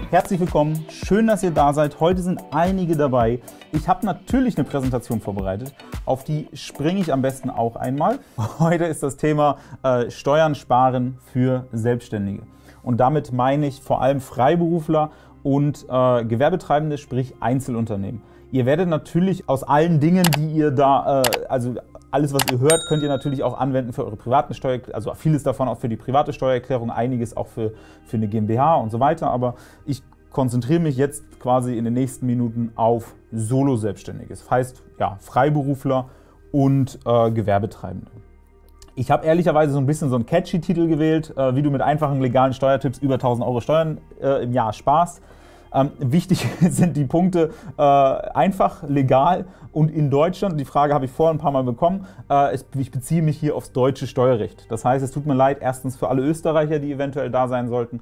Herzlich willkommen, schön, dass ihr da seid. Heute sind einige dabei. Ich habe natürlich eine Präsentation vorbereitet, auf die springe ich am besten auch einmal. Heute ist das Thema Steuern sparen für Selbstständige. Und damit meine ich vor allem Freiberufler und Gewerbetreibende, sprich Einzelunternehmen. Ihr werdet natürlich aus allen Dingen, die ihr da, also alles, was ihr hört, könnt ihr natürlich auch anwenden für eure privaten Steuererklärung, also vieles davon auch für die private Steuererklärung, einiges auch für eine GmbH und so weiter. Aber ich konzentriere mich jetzt quasi in den nächsten Minuten auf Solo-Selbstständige. Das heißt, ja, Freiberufler und Gewerbetreibende. Ich habe ehrlicherweise so ein bisschen so einen catchy Titel gewählt, wie du mit einfachen legalen Steuertipps über 1000 € Steuern im Jahr sparst. Wichtig sind die Punkte einfach, legal und in Deutschland. Die Frage habe ich vorher ein paar Mal bekommen. Ich beziehe mich hier aufs deutsche Steuerrecht. Das heißt, es tut mir leid, erstens für alle Österreicher, die eventuell da sein sollten,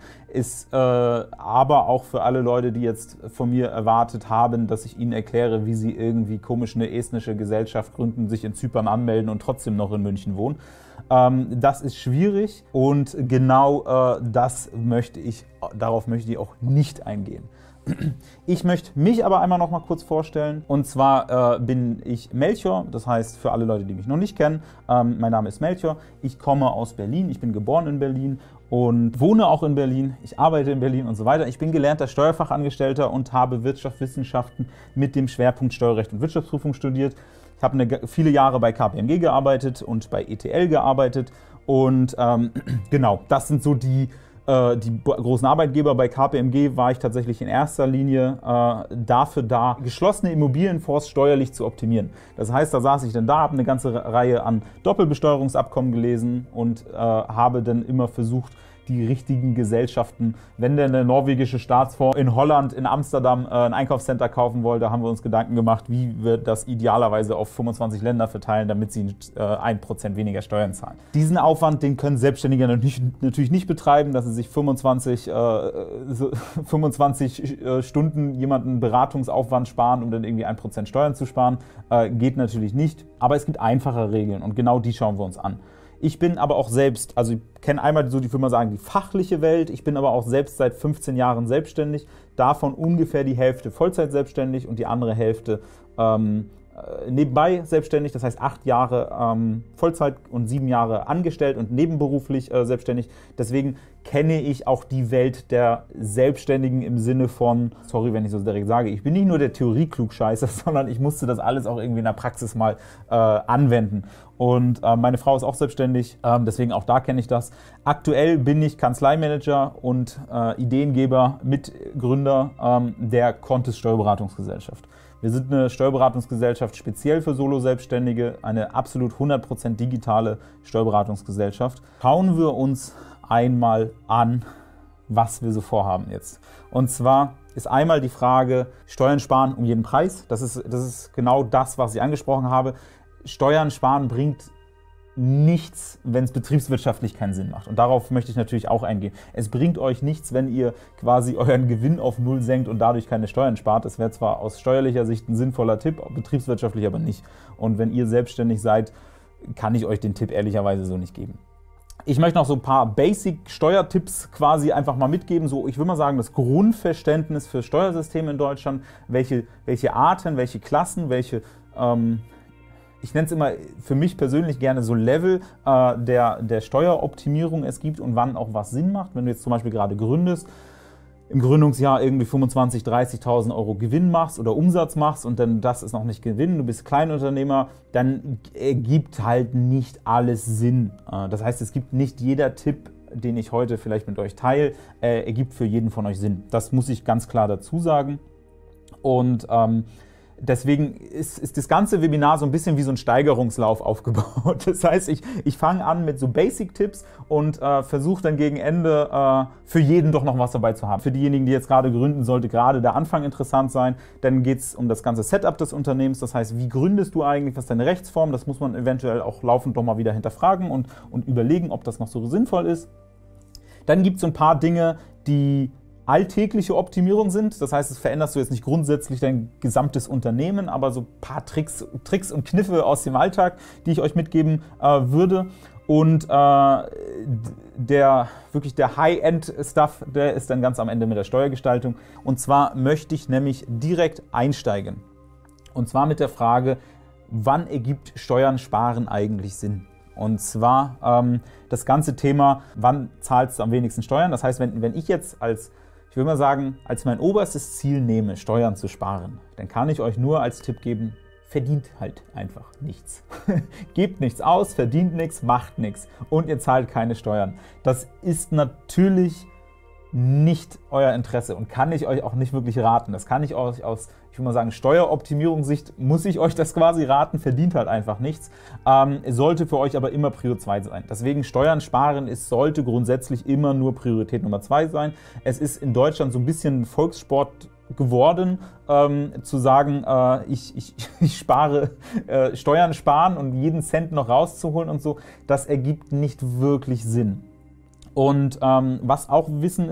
aber auch für alle Leute, die jetzt von mir erwartet haben, dass ich ihnen erkläre, wie sie irgendwie komisch eine estnische Gesellschaft gründen, sich in Zypern anmelden und trotzdem noch in München wohnen. Das ist schwierig und genau darauf möchte ich auch nicht eingehen. Ich möchte mich aber einmal noch mal kurz vorstellen. Und zwar bin ich Melchior, das heißt für alle Leute, die mich noch nicht kennen, mein Name ist Melchior. Ich komme aus Berlin, ich bin geboren in Berlin und wohne auch in Berlin. Ich arbeite in Berlin und so weiter. Ich bin gelernter Steuerfachangestellter und habe Wirtschaftswissenschaften mit dem Schwerpunkt Steuerrecht und Wirtschaftsprüfung studiert. Ich habe viele Jahre bei KPMG gearbeitet und bei ETL gearbeitet und genau, das sind so die großen Arbeitgeber. Bei KPMG war ich tatsächlich in erster Linie dafür da, geschlossene Immobilienfonds steuerlich zu optimieren. Das heißt, da saß ich dann da, habe eine ganze Reihe an Doppelbesteuerungsabkommen gelesen und habe dann immer versucht, die richtigen Gesellschaften, wenn denn der norwegische Staatsfonds in Holland, in Amsterdam ein Einkaufscenter kaufen wollte, haben wir uns Gedanken gemacht, wie wir das idealerweise auf 25 Länder verteilen, damit sie 1% weniger Steuern zahlen. Diesen Aufwand, den können Selbstständige natürlich nicht betreiben, dass sie sich 25 Stunden jemanden Beratungsaufwand sparen, um dann irgendwie 1% Steuern zu sparen. Geht natürlich nicht, aber es gibt einfache Regeln und genau die schauen wir uns an. Ich bin aber auch selbst, also ich kenne einmal so, ich würde mal sagen, die fachliche Welt. Ich bin aber auch selbst seit 15 Jahren selbstständig, davon ungefähr die Hälfte Vollzeit selbstständig und die andere Hälfte nebenbei selbstständig. Das heißt 8 Jahre Vollzeit und 7 Jahre angestellt und nebenberuflich selbstständig. Deswegen kenne ich auch die Welt der Selbstständigen im Sinne von, sorry, wenn ich so direkt sage, ich bin nicht nur der Theorie-Klugscheißer, sondern ich musste das alles auch irgendwie in der Praxis mal anwenden. Und meine Frau ist auch selbstständig, deswegen auch da kenne ich das. Aktuell bin ich Kanzleimanager und Ideengeber, Mitgründer der Kontist Steuerberatungsgesellschaft. Wir sind eine Steuerberatungsgesellschaft speziell für Solo-Selbstständige, eine absolut 100% digitale Steuerberatungsgesellschaft. Schauen wir uns einmal an, was wir so vorhaben jetzt. Und zwar ist einmal die Frage, Steuern sparen um jeden Preis. Das ist genau das, was ich angesprochen habe. Steuern sparen bringt nichts, wenn es betriebswirtschaftlich keinen Sinn macht. Und darauf möchte ich natürlich auch eingehen. Es bringt euch nichts, wenn ihr quasi euren Gewinn auf Null senkt und dadurch keine Steuern spart. Das wäre zwar aus steuerlicher Sicht ein sinnvoller Tipp, betriebswirtschaftlich aber nicht. Und wenn ihr selbstständig seid, kann ich euch den Tipp ehrlicherweise so nicht geben. Ich möchte noch so ein paar Basic-Steuertipps quasi einfach mal mitgeben. So, ich würde mal sagen, das Grundverständnis für Steuersysteme in Deutschland, welche Arten, welche Klassen, welche ich nenne es immer für mich persönlich gerne so Level der Steueroptimierung es gibt und wann auch was Sinn macht. Wenn du jetzt zum Beispiel gerade gründest, im Gründungsjahr irgendwie 25.000, 30.000 € Gewinn machst oder Umsatz machst und dann das ist noch nicht Gewinn, du bist Kleinunternehmer, dann ergibt halt nicht alles Sinn. Das heißt, es gibt nicht jeder Tipp, den ich heute vielleicht mit euch teile, ergibt für jeden von euch Sinn. Das muss ich ganz klar dazu sagen. Und deswegen ist das ganze Webinar so ein bisschen wie so ein Steigerungslauf aufgebaut. Das heißt, ich fange an mit so Basic-Tipps und versuche dann gegen Ende für jeden doch noch was dabei zu haben. Für diejenigen, die jetzt gerade gründen, sollte gerade der Anfang interessant sein. Dann geht es um das ganze Setup des Unternehmens. Das heißt, wie gründest du eigentlich, was ist deine Rechtsform? Das muss man eventuell auch laufend doch mal wieder hinterfragen und überlegen, ob das noch so sinnvoll ist. Dann gibt es so ein paar Dinge, die alltägliche Optimierung sind. Das heißt, es veränderst du jetzt nicht grundsätzlich dein gesamtes Unternehmen, aber so ein paar Tricks und Kniffe aus dem Alltag, die ich euch mitgeben würde. Und wirklich der High-End-Stuff, der ist dann ganz am Ende mit der Steuergestaltung. Und zwar möchte ich nämlich direkt einsteigen. Und zwar mit der Frage, wann ergibt Steuern sparen eigentlich Sinn? Und zwar das ganze Thema, wann zahlst du am wenigsten Steuern? Das heißt, wenn ich jetzt ich will mal sagen, als mein oberstes Ziel nehme, Steuern zu sparen, dann kann ich euch nur als Tipp geben, verdient halt einfach nichts. Gebt nichts aus, verdient nichts, macht nichts und ihr zahlt keine Steuern. Das ist natürlich nicht euer Interesse und kann ich euch auch nicht wirklich raten. Das kann ich euch aus, ich will mal sagen, Steueroptimierungssicht muss ich euch das quasi raten, verdient halt einfach nichts. Sollte für euch aber immer Prio 2 sein. Deswegen Steuern sparen sollte grundsätzlich immer nur Priorität Nummer 2 sein. Es ist in Deutschland so ein bisschen Volkssport geworden, zu sagen, ich spare, Steuern sparen und jeden Cent noch rauszuholen und so, das ergibt nicht wirklich Sinn. Und was auch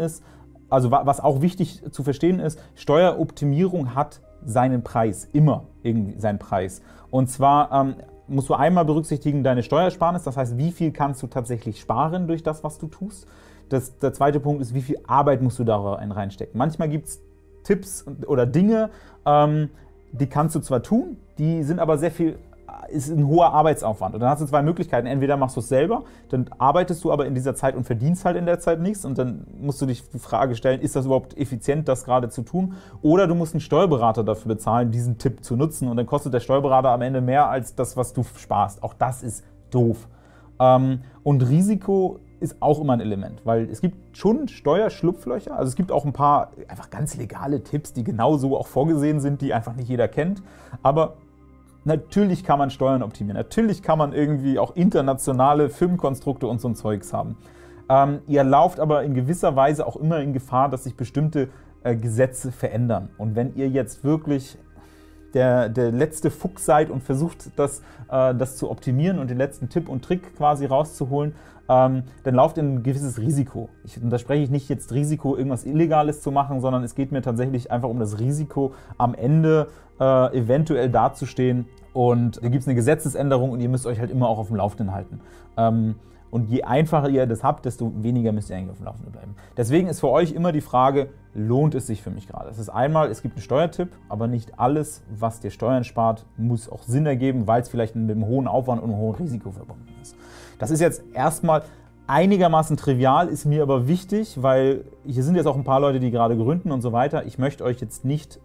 was auch wichtig zu verstehen ist, Steueroptimierung hat seinen Preis, immer irgendwie seinen Preis. Und zwar musst du einmal berücksichtigen deine Steuersparnis, das heißt, wie viel kannst du tatsächlich sparen durch das, was du tust. Der zweite Punkt ist, wie viel Arbeit musst du da reinstecken. Manchmal gibt es Tipps oder Dinge, die kannst du zwar tun, die sind aber ist ein hoher Arbeitsaufwand. Und dann hast du zwei Möglichkeiten. Entweder machst du es selber, dann arbeitest du aber in dieser Zeit und verdienst halt in der Zeit nichts und dann musst du dich die Frage stellen, ist das überhaupt effizient, das gerade zu tun? Oder du musst einen Steuerberater dafür bezahlen, diesen Tipp zu nutzen und dann kostet der Steuerberater am Ende mehr als das, was du sparst. Auch das ist doof. Und Risiko ist auch immer ein Element, weil es gibt schon Steuerschlupflöcher, also es gibt auch ein paar einfach ganz legale Tipps, die genauso auch vorgesehen sind, die einfach nicht jeder kennt, aber natürlich kann man Steuern optimieren, natürlich kann man irgendwie auch internationale Firmenkonstrukte und so ein Zeugs haben. Ihr lauft aber in gewisser Weise auch immer in Gefahr, dass sich bestimmte Gesetze verändern. Und wenn ihr jetzt wirklich der letzte Fuchs seid und versucht, das zu optimieren und den letzten Tipp und Trick quasi rauszuholen, dann lauft ihr ein gewisses Risiko. Da spreche ich nicht jetzt Risiko, irgendwas Illegales zu machen, sondern es geht mir tatsächlich einfach um das Risiko, am Ende eventuell dazustehen und da gibt es eine Gesetzesänderung und ihr müsst euch halt immer auch auf dem Laufenden halten. Und je einfacher ihr das habt, desto weniger müsst ihr eigentlich auf dem Laufenden bleiben. Deswegen ist für euch immer die Frage, lohnt es sich für mich gerade? Das ist einmal, es gibt einen Steuertipp, aber nicht alles, was dir Steuern spart, muss auch Sinn ergeben, weil es vielleicht mit einem hohen Aufwand und einem hohen Risiko verbunden ist. Das ist jetzt erstmal einigermaßen trivial, ist mir aber wichtig, weil hier sind jetzt auch ein paar Leute, die gerade gründen und so weiter. Ich möchte euch jetzt nicht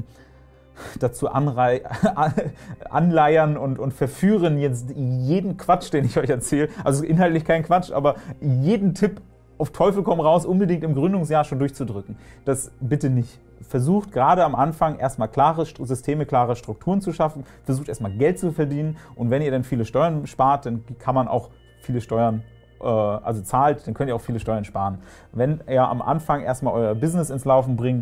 dazu anleiern und verführen, jetzt jeden Quatsch, den ich euch erzähle, also inhaltlich kein Quatsch, aber jeden Tipp auf Teufel komm raus unbedingt im Gründungsjahr schon durchzudrücken. Das bitte nicht. Versucht gerade am Anfang erstmal klare Systeme, klare Strukturen zu schaffen, versucht erstmal Geld zu verdienen und wenn ihr dann viele Steuern spart, dann kann man auch viele Steuern zahlt, dann könnt ihr auch viele Steuern sparen. Wenn ihr am Anfang erstmal euer Business ins Laufen bringen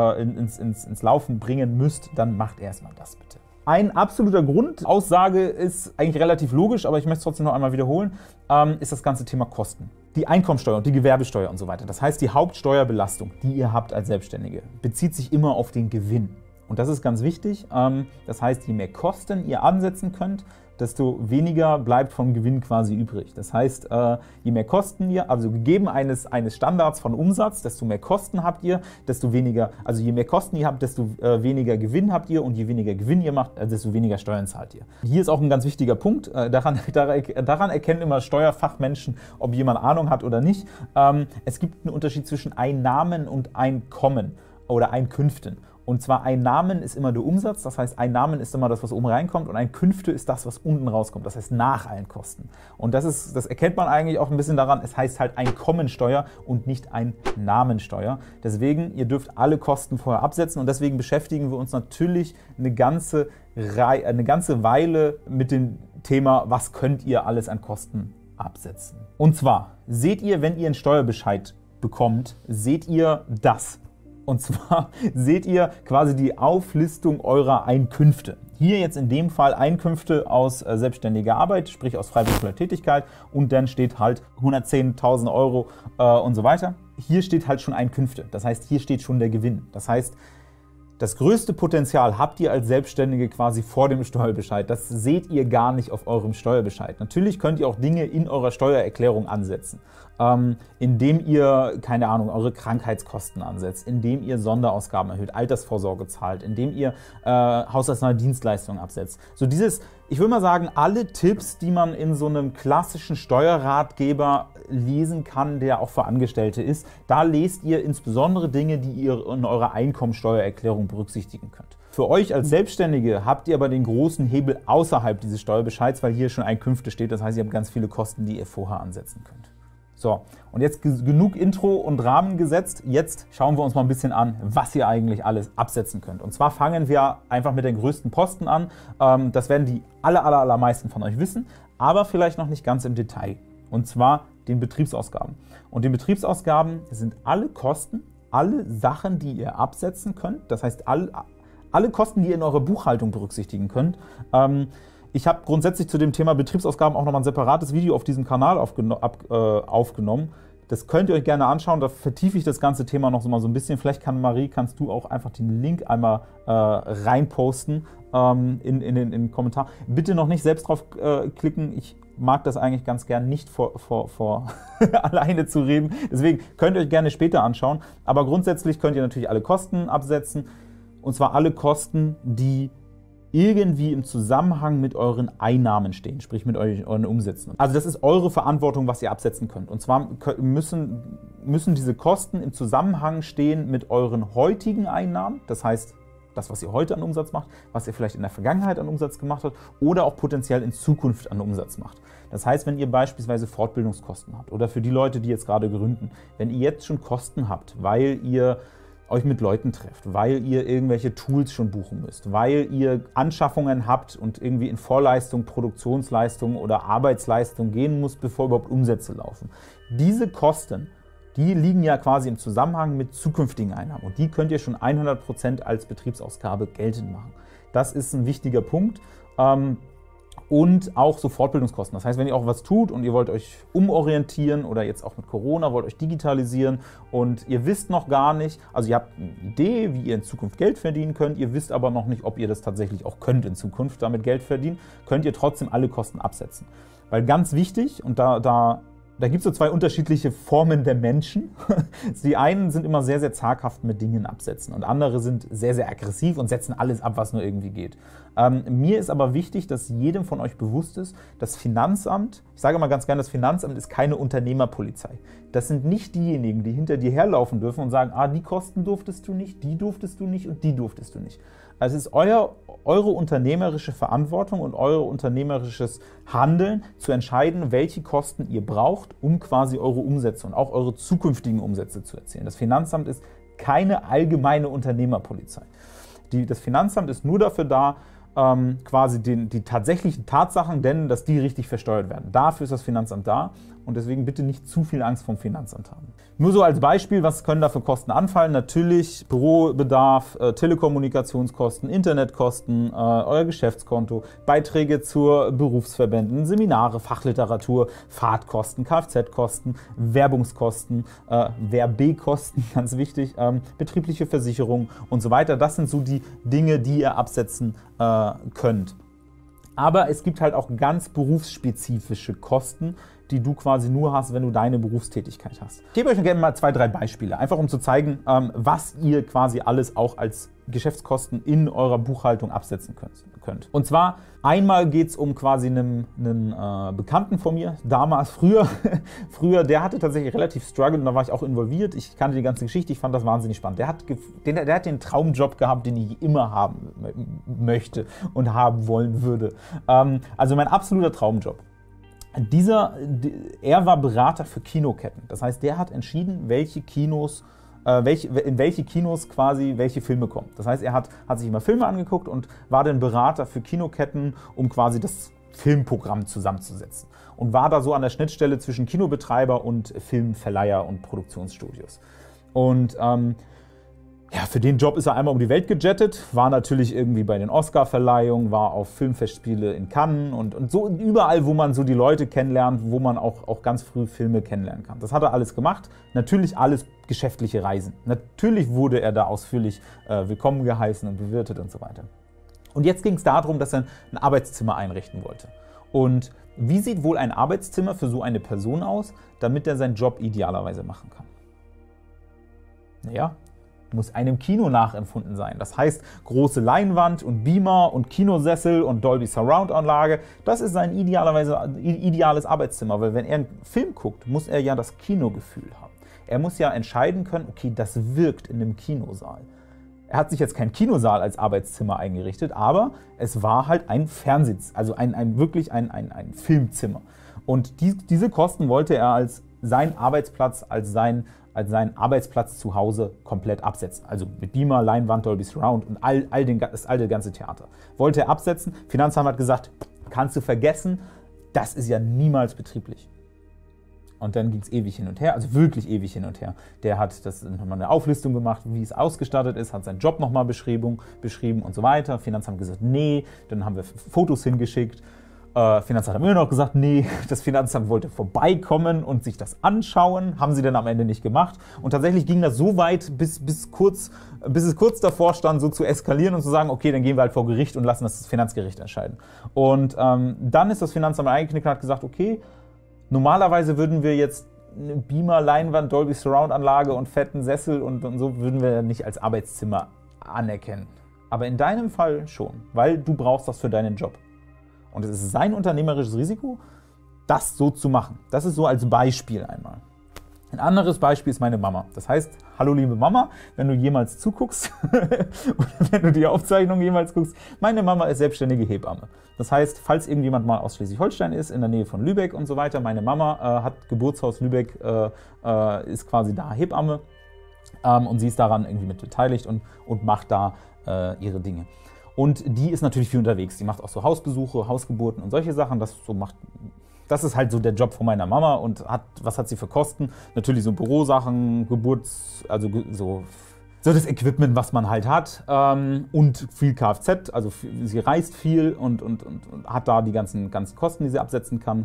müsst, dann macht erstmal das bitte. Ein absoluter Grundaussage ist eigentlich relativ logisch, aber ich möchte es trotzdem noch einmal wiederholen, ist das ganze Thema Kosten. Die Einkommensteuer und die Gewerbesteuer und so weiter. Das heißt, die Hauptsteuerbelastung, die ihr habt als Selbstständige, bezieht sich immer auf den Gewinn. Und das ist ganz wichtig. Das heißt, je mehr Kosten ihr ansetzen könnt, desto weniger bleibt vom Gewinn quasi übrig. Das heißt, je mehr Kosten ihr, also gegeben eines Standards von Umsatz, desto mehr Kosten habt ihr, desto weniger, also je mehr Kosten ihr habt, desto weniger Gewinn habt ihr und je weniger Gewinn ihr macht, desto weniger Steuern zahlt ihr. Hier ist auch ein ganz wichtiger Punkt, daran erkennen immer Steuerfachmenschen, ob jemand Ahnung hat oder nicht. Es gibt einen Unterschied zwischen Einnahmen und Einkommen oder Einkünften. Und zwar Einnahmen ist immer der Umsatz, das heißt Einnahmen ist immer das, was oben reinkommt und Einkünfte ist das, was unten rauskommt, das heißt nach allen Kosten. Und das erkennt man eigentlich auch ein bisschen daran, es heißt halt Einkommensteuer und nicht Einnahmensteuer. Deswegen, ihr dürft alle Kosten vorher absetzen und deswegen beschäftigen wir uns natürlich eine ganze Weile mit dem Thema, was könnt ihr alles an Kosten absetzen. Und zwar, seht ihr, wenn ihr einen Steuerbescheid bekommt, seht ihr das. Und zwar seht ihr quasi die Auflistung eurer Einkünfte. Hier jetzt in dem Fall Einkünfte aus selbstständiger Arbeit, sprich aus freiberuflicher Tätigkeit und dann steht halt 110.000 € und so weiter. Hier steht halt schon Einkünfte, das heißt, hier steht schon der Gewinn. Das heißt, Das größte Potenzial habt ihr als Selbstständige quasi vor dem Steuerbescheid. Das seht ihr gar nicht auf eurem Steuerbescheid. Natürlich könnt ihr auch Dinge in eurer Steuererklärung ansetzen, indem ihr, keine Ahnung, eure Krankheitskosten ansetzt, indem ihr Sonderausgaben erhöht, Altersvorsorge zahlt, indem ihr haushaltsnahe Dienstleistungen absetzt. So dieses, ich würde mal sagen, alle Tipps, die man in so einem klassischen Steuerratgeber lesen kann, der auch für Angestellte ist, da lest ihr insbesondere Dinge, die ihr in eurer Einkommensteuererklärung berücksichtigen könnt. Für euch als Selbstständige habt ihr aber den großen Hebel außerhalb dieses Steuerbescheids, weil hier schon Einkünfte steht. Das heißt, ihr habt ganz viele Kosten, die ihr vorher ansetzen könnt. So, und jetzt genug Intro und Rahmen gesetzt. Jetzt schauen wir uns mal ein bisschen an, was ihr eigentlich alles absetzen könnt. Und zwar fangen wir einfach mit den größten Posten an. Das werden die allermeisten von euch wissen, aber vielleicht noch nicht ganz im Detail. Und zwar den Betriebsausgaben. Und die Betriebsausgaben sind alle Kosten, alle Sachen, die ihr absetzen könnt. Das heißt, alle Kosten, die ihr in eurer Buchhaltung berücksichtigen könnt. Ich habe grundsätzlich zu dem Thema Betriebsausgaben auch nochmal ein separates Video auf diesem Kanal aufgenommen. Das könnt ihr euch gerne anschauen, da vertiefe ich das ganze Thema noch mal so ein bisschen. Vielleicht kannst du auch einfach den Link einmal reinposten in den Kommentar. Bitte noch nicht selbst drauf klicken, ich mag das eigentlich ganz gern nicht vor alleine zu reden. Deswegen könnt ihr euch gerne später anschauen. Aber grundsätzlich könnt ihr natürlich alle Kosten absetzen. Und zwar alle Kosten, die irgendwie im Zusammenhang mit euren Einnahmen stehen, sprich mit euren Umsätzen. Also das ist eure Verantwortung, was ihr absetzen könnt. Und zwar müssen diese Kosten im Zusammenhang stehen mit euren heutigen Einnahmen, das heißt, das, was ihr heute an Umsatz macht, was ihr vielleicht in der Vergangenheit an Umsatz gemacht habt oder auch potenziell in Zukunft an Umsatz macht. Das heißt, wenn ihr beispielsweise Fortbildungskosten habt oder für die Leute, die jetzt gerade gründen, wenn ihr jetzt schon Kosten habt, weil ihr euch mit Leuten trefft, weil ihr irgendwelche Tools schon buchen müsst, weil ihr Anschaffungen habt und irgendwie in Vorleistung, Produktionsleistung oder Arbeitsleistung gehen müsst, bevor überhaupt Umsätze laufen. Diese Kosten, die liegen ja quasi im Zusammenhang mit zukünftigen Einnahmen und die könnt ihr schon 100% als Betriebsausgabe geltend machen. Das ist ein wichtiger Punkt. Und auch so Fortbildungskosten. Das heißt, wenn ihr auch was tut und ihr wollt euch umorientieren oder jetzt auch mit Corona wollt euch digitalisieren und ihr wisst noch gar nicht, also ihr habt eine Idee, wie ihr in Zukunft Geld verdienen könnt, ihr wisst aber noch nicht, ob ihr das tatsächlich auch könnt in Zukunft damit Geld verdienen, könnt ihr trotzdem alle Kosten absetzen. Weil ganz wichtig, und da gibt es so zwei unterschiedliche Formen der Menschen. Die einen sind immer sehr, sehr zaghaft mit Dingen absetzen und andere sind sehr, sehr aggressiv und setzen alles ab, was nur irgendwie geht. Mir ist aber wichtig, dass jedem von euch bewusst ist, das Finanzamt, ich sage mal ganz gerne, das Finanzamt ist keine Unternehmerpolizei. Das sind nicht diejenigen, die hinter dir herlaufen dürfen und sagen, die Kosten durftest du nicht, die durftest du nicht und die durftest du nicht. Also es ist eure unternehmerische Verantwortung und euer unternehmerisches Handeln zu entscheiden, welche Kosten ihr braucht, um quasi eure Umsätze und auch eure zukünftigen Umsätze zu erzielen. Das Finanzamt ist keine allgemeine Unternehmerpolizei. Das Finanzamt ist nur dafür da, quasi die tatsächlichen Tatsachen, denn dass die richtig versteuert werden. Dafür ist das Finanzamt da und deswegen bitte nicht zu viel Angst vom Finanzamt haben. Nur so als Beispiel, was können da für Kosten anfallen? Natürlich Bürobedarf, Telekommunikationskosten, Internetkosten, euer Geschäftskonto, Beiträge zur Berufsverbänden, Seminare, Fachliteratur, Fahrtkosten, Kfz-Kosten, Werbungskosten, Werbekosten, ganz wichtig, betriebliche Versicherung und so weiter. Das sind so die Dinge, die ihr absetzen könnt. Aber es gibt halt auch ganz berufsspezifische Kosten, die du quasi nur hast, wenn du deine Berufstätigkeit hast. Ich gebe euch gerne mal 2, 3 Beispiele, einfach um zu zeigen, was ihr quasi alles auch als Geschäftskosten in eurer Buchhaltung absetzen könnt. Und zwar einmal geht es um quasi einen Bekannten von mir, damals, früher, der hatte tatsächlich relativ Struggle und da war ich auch involviert. Ich kannte die ganze Geschichte, ich fand das wahnsinnig spannend. Der hat den Traumjob gehabt, den ich immer haben möchte und haben wollen würde. Also mein absoluter Traumjob. Er war Berater für Kinoketten. Das heißt, der hat entschieden, in welche Kinos quasi welche Filme kommen. Das heißt, er hat sich immer Filme angeguckt und war dann Berater für Kinoketten, um quasi das Filmprogramm zusammenzusetzen. Und war da so an der Schnittstelle zwischen Kinobetreiber und Filmverleiher und Produktionsstudios. Und Ja, für den Job ist er einmal um die Welt gejettet, war natürlich irgendwie bei den Oscar-Verleihungen, war auf Filmfestspiele in Cannes und so überall, wo man so die Leute kennenlernt, wo man auch ganz früh Filme kennenlernen kann. Das hat er alles gemacht. Natürlich alles geschäftliche Reisen. Natürlich wurde er da ausführlich willkommen geheißen und bewirtet und so weiter. Und jetzt ging es darum, dass er ein Arbeitszimmer einrichten wollte. Und wie sieht wohl ein Arbeitszimmer für so eine Person aus, damit er seinen Job idealerweise machen kann? Naja, muss einem Kino nachempfunden sein. Das heißt, große Leinwand und Beamer und Kinosessel und Dolby Surround Anlage, das ist sein ideales Arbeitszimmer, weil wenn er einen Film guckt, muss er ja das Kinogefühl haben. Er muss ja entscheiden können, okay, das wirkt in einem Kinosaal. Er hat sich jetzt kein Kinosaal als Arbeitszimmer eingerichtet, aber es war halt ein also wirklich ein Filmzimmer. Und diese Kosten wollte er als seinen Arbeitsplatz, als seinen Arbeitsplatz zu Hause komplett absetzen. Also mit Beamer, Leinwand, Dolby Surround und das ganze Theater. Wollte er absetzen. Finanzamt hat gesagt, kannst du vergessen, das ist ja niemals betrieblich. Und dann ging es ewig hin und her, also wirklich ewig hin und her. Der hat nochmal eine Auflistung gemacht, wie es ausgestattet ist, hat seinen Job nochmal beschrieben und so weiter. Finanzamt hat gesagt, nee, dann haben wir Fotos hingeschickt. Finanzamt hat immer noch gesagt, nee, das Finanzamt wollte vorbeikommen und sich das anschauen, haben sie dann am Ende nicht gemacht. Und tatsächlich ging das so weit, bis es kurz davor stand, so zu eskalieren und zu sagen, okay, dann gehen wir halt vor Gericht und lassen das Finanzgericht entscheiden. Und dann ist das Finanzamt eingeknickt und hat gesagt, okay, normalerweise würden wir jetzt eine Beamer, Leinwand, Dolby Surround Anlage und fetten Sessel und so würden wir nicht als Arbeitszimmer anerkennen. Aber in deinem Fall schon, weil du brauchst das für deinen Job. Und es ist sein unternehmerisches Risiko, das so zu machen. Das ist so als Beispiel einmal. Ein anderes Beispiel ist meine Mama. Das heißt, hallo liebe Mama, wenn du jemals zuguckst oder wenn du die Aufzeichnung jemals guckst, meine Mama ist selbstständige Hebamme. Das heißt, falls irgendjemand mal aus Schleswig-Holstein ist, in der Nähe von Lübeck und so weiter, meine Mama hat Geburtshaus Lübeck, ist quasi da Hebamme und sie ist daran irgendwie mit beteiligt und macht da ihre Dinge. Und die ist natürlich viel unterwegs. Die macht auch so Hausbesuche, Hausgeburten und solche Sachen. Das ist halt so der Job von meiner Mama. Und was hat sie für Kosten? Natürlich so Bürosachen, also so das Equipment, was man halt hat. Und viel Kfz. Also sie reist viel und hat da die ganzen Kosten, die sie absetzen kann.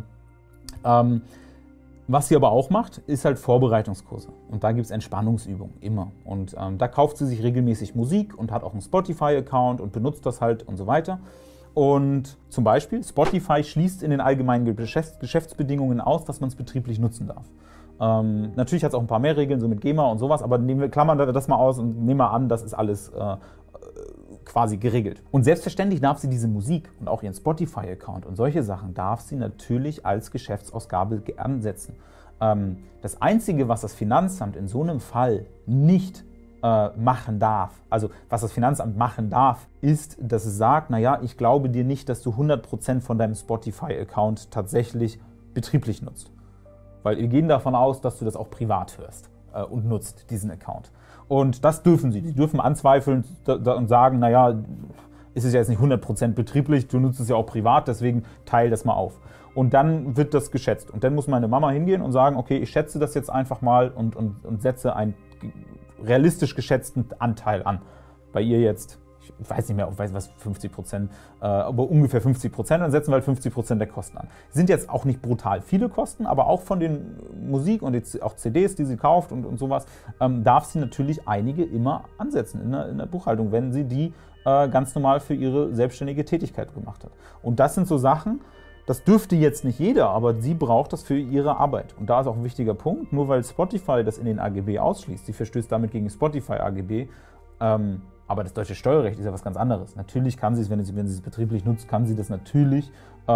Was sie aber auch macht, ist halt Vorbereitungskurse. Und da gibt es Entspannungsübungen, immer. Und da kauft sie sich regelmäßig Musik und hat auch einen Spotify-Account und benutzt das halt und so weiter. Und zum Beispiel, Spotify schließt in den allgemeinen Geschäftsbedingungen aus, dass man es betrieblich nutzen darf. Natürlich hat es auch ein paar mehr Regeln, so mit GEMA und sowas, aber klammern wir das mal aus und nehmen wir an, das ist alles quasi geregelt. Und selbstverständlich darf sie diese Musik und auch ihren Spotify-Account und solche Sachen darf sie natürlich als Geschäftsausgabe ansetzen. Das Einzige, was das Finanzamt in so einem Fall nicht machen darf, also was das Finanzamt machen darf, ist, dass es sagt, naja, ich glaube dir nicht, dass du 100% von deinem Spotify-Account tatsächlich betrieblich nutzt. Weil wir gehen davon aus, dass du das auch privat hörst und nutzt, diesen Account. Und das dürfen sie. Sie dürfen anzweifeln und sagen, naja, ist es ja jetzt nicht 100% betrieblich, du nutzt es ja auch privat, deswegen teile das mal auf. Und dann wird das geschätzt. Und dann muss meine Mama hingehen und sagen, okay, ich schätze das jetzt einfach mal und setze einen realistisch geschätzten Anteil an. Bei ihr jetzt, ich weiß nicht mehr, was 50%, aber ungefähr 50%, dann setzen wir halt 50% der Kosten an. Sind jetzt auch nicht brutal viele Kosten, aber auch von den Musik und jetzt auch CDs, die sie kauft und sowas, darf sie natürlich einige immer ansetzen in der Buchhaltung, wenn sie die ganz normal für ihre selbstständige Tätigkeit gemacht hat. Und das sind so Sachen, das dürfte jetzt nicht jeder, aber sie braucht das für ihre Arbeit. Und da ist auch ein wichtiger Punkt, nur weil Spotify das in den AGB ausschließt, sie verstößt damit gegen Spotify AGB, aber das deutsche Steuerrecht ist ja was ganz anderes. Natürlich kann sie es, wenn sie es betrieblich nutzt, kann sie das natürlich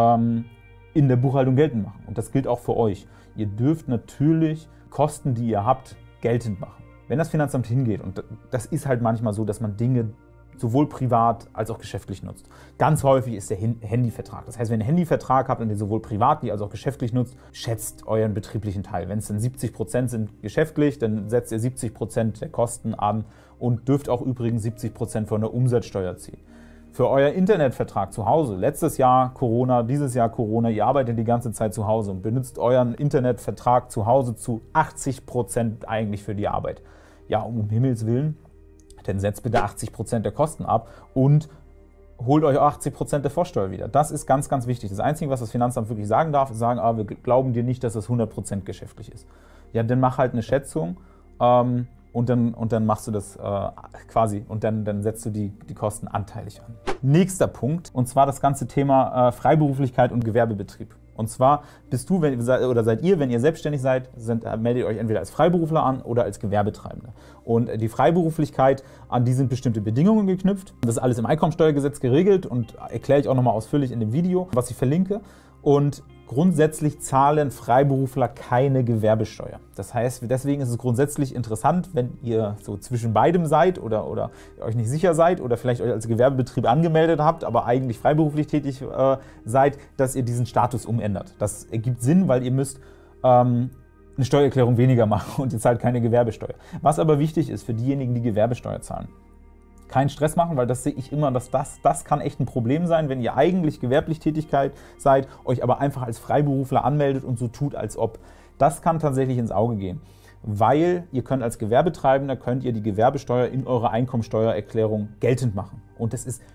in der Buchhaltung geltend machen. Und das gilt auch für euch. Ihr dürft natürlich Kosten, die ihr habt, geltend machen. Wenn das Finanzamt hingeht, und das ist halt manchmal so, dass man Dinge sowohl privat als auch geschäftlich nutzt. Ganz häufig ist der Handyvertrag. Das heißt, wenn ihr einen Handyvertrag habt und ihr sowohl privat als auch geschäftlich nutzt, schätzt euren betrieblichen Teil. Wenn es dann 70% sind geschäftlich, dann setzt ihr 70% der Kosten an und dürft auch übrigens 70% von der Umsatzsteuer ziehen. Für euer Internetvertrag zu Hause, letztes Jahr Corona, dieses Jahr Corona, ihr arbeitet die ganze Zeit zu Hause und benutzt euren Internetvertrag zu Hause zu 80% eigentlich für die Arbeit. Ja, um Himmels Willen, dann setzt bitte 80% der Kosten ab und holt euch 80% der Vorsteuer wieder. Das ist ganz, ganz wichtig. Das Einzige, was das Finanzamt wirklich sagen darf, ist sagen, wir glauben dir nicht, dass das 100% geschäftlich ist. Ja, dann mach halt eine Schätzung und dann machst du das quasi und dann setzt du die Kosten anteilig an. Nächster Punkt, und zwar das ganze Thema Freiberuflichkeit und Gewerbebetrieb. Und zwar seid ihr, wenn ihr selbstständig seid, meldet ihr euch entweder als Freiberufler an oder als Gewerbetreibender. Und die Freiberuflichkeit, an die sind bestimmte Bedingungen geknüpft. Das ist alles im Einkommensteuergesetz geregelt und erkläre ich auch nochmal ausführlich in dem Video, was ich verlinke. Und grundsätzlich zahlen Freiberufler keine Gewerbesteuer. Das heißt, deswegen ist es grundsätzlich interessant, wenn ihr so zwischen beidem seid oder euch nicht sicher seid oder vielleicht euch als Gewerbebetrieb angemeldet habt, aber eigentlich freiberuflich tätig seid, dass ihr diesen Status umändert. Das ergibt Sinn, weil ihr müsst eine Steuererklärung weniger machen und ihr zahlt keine Gewerbesteuer. Was aber wichtig ist für diejenigen, die Gewerbesteuer zahlen: keinen Stress machen, weil das sehe ich immer, dass das kann echt ein Problem sein, wenn ihr eigentlich gewerblich tätig seid, euch aber einfach als Freiberufler anmeldet und so tut, als ob. Das kann tatsächlich ins Auge gehen, weil ihr könnt als Gewerbetreibender die Gewerbesteuer in eurer Einkommensteuererklärung geltend machen. Und das ist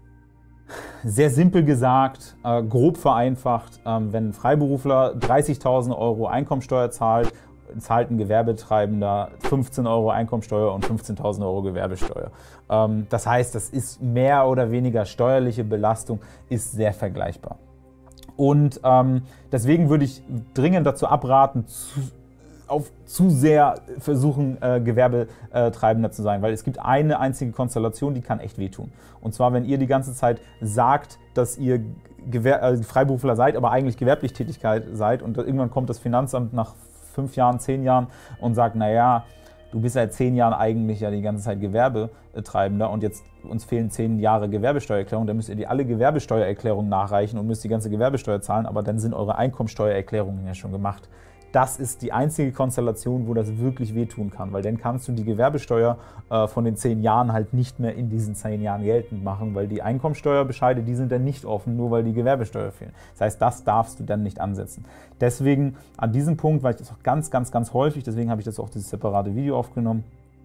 sehr simpel gesagt, grob vereinfacht, wenn ein Freiberufler 30.000 € Einkommensteuer zahlt ein Gewerbetreibender 15 € Einkommensteuer und 15.000 € Gewerbesteuer. Das heißt, das ist mehr oder weniger steuerliche Belastung, ist sehr vergleichbar. Und deswegen würde ich dringend dazu abraten, zu sehr versuchen, Gewerbetreibender zu sein, weil es gibt eine einzige Konstellation, die kann echt wehtun. Und zwar, wenn ihr die ganze Zeit sagt, dass ihr Freiberufler seid, aber eigentlich gewerblich tätig seid und irgendwann kommt das Finanzamt nach 5 Jahren, 10 Jahren und sagt, naja, du bist seit 10 Jahren eigentlich ja die ganze Zeit Gewerbetreibender und jetzt uns fehlen 10 Jahre Gewerbesteuererklärung, dann müsst ihr alle Gewerbesteuererklärungen nachreichen und müsst die ganze Gewerbesteuer zahlen, aber dann sind eure Einkommensteuererklärungen ja schon gemacht. Das ist die einzige Konstellation, wo das wirklich wehtun kann, weil dann kannst du die Gewerbesteuer von den 10 Jahren halt nicht mehr in diesen 10 Jahren geltend machen, weil die Einkommensteuerbescheide, die sind dann nicht offen, nur weil die Gewerbesteuer fehlen. Das heißt, das darfst du dann nicht ansetzen. Deswegen an diesem Punkt, weil ich das auch ganz, ganz, ganz häufig, deswegen habe ich das auch dieses separate Video aufgenommen,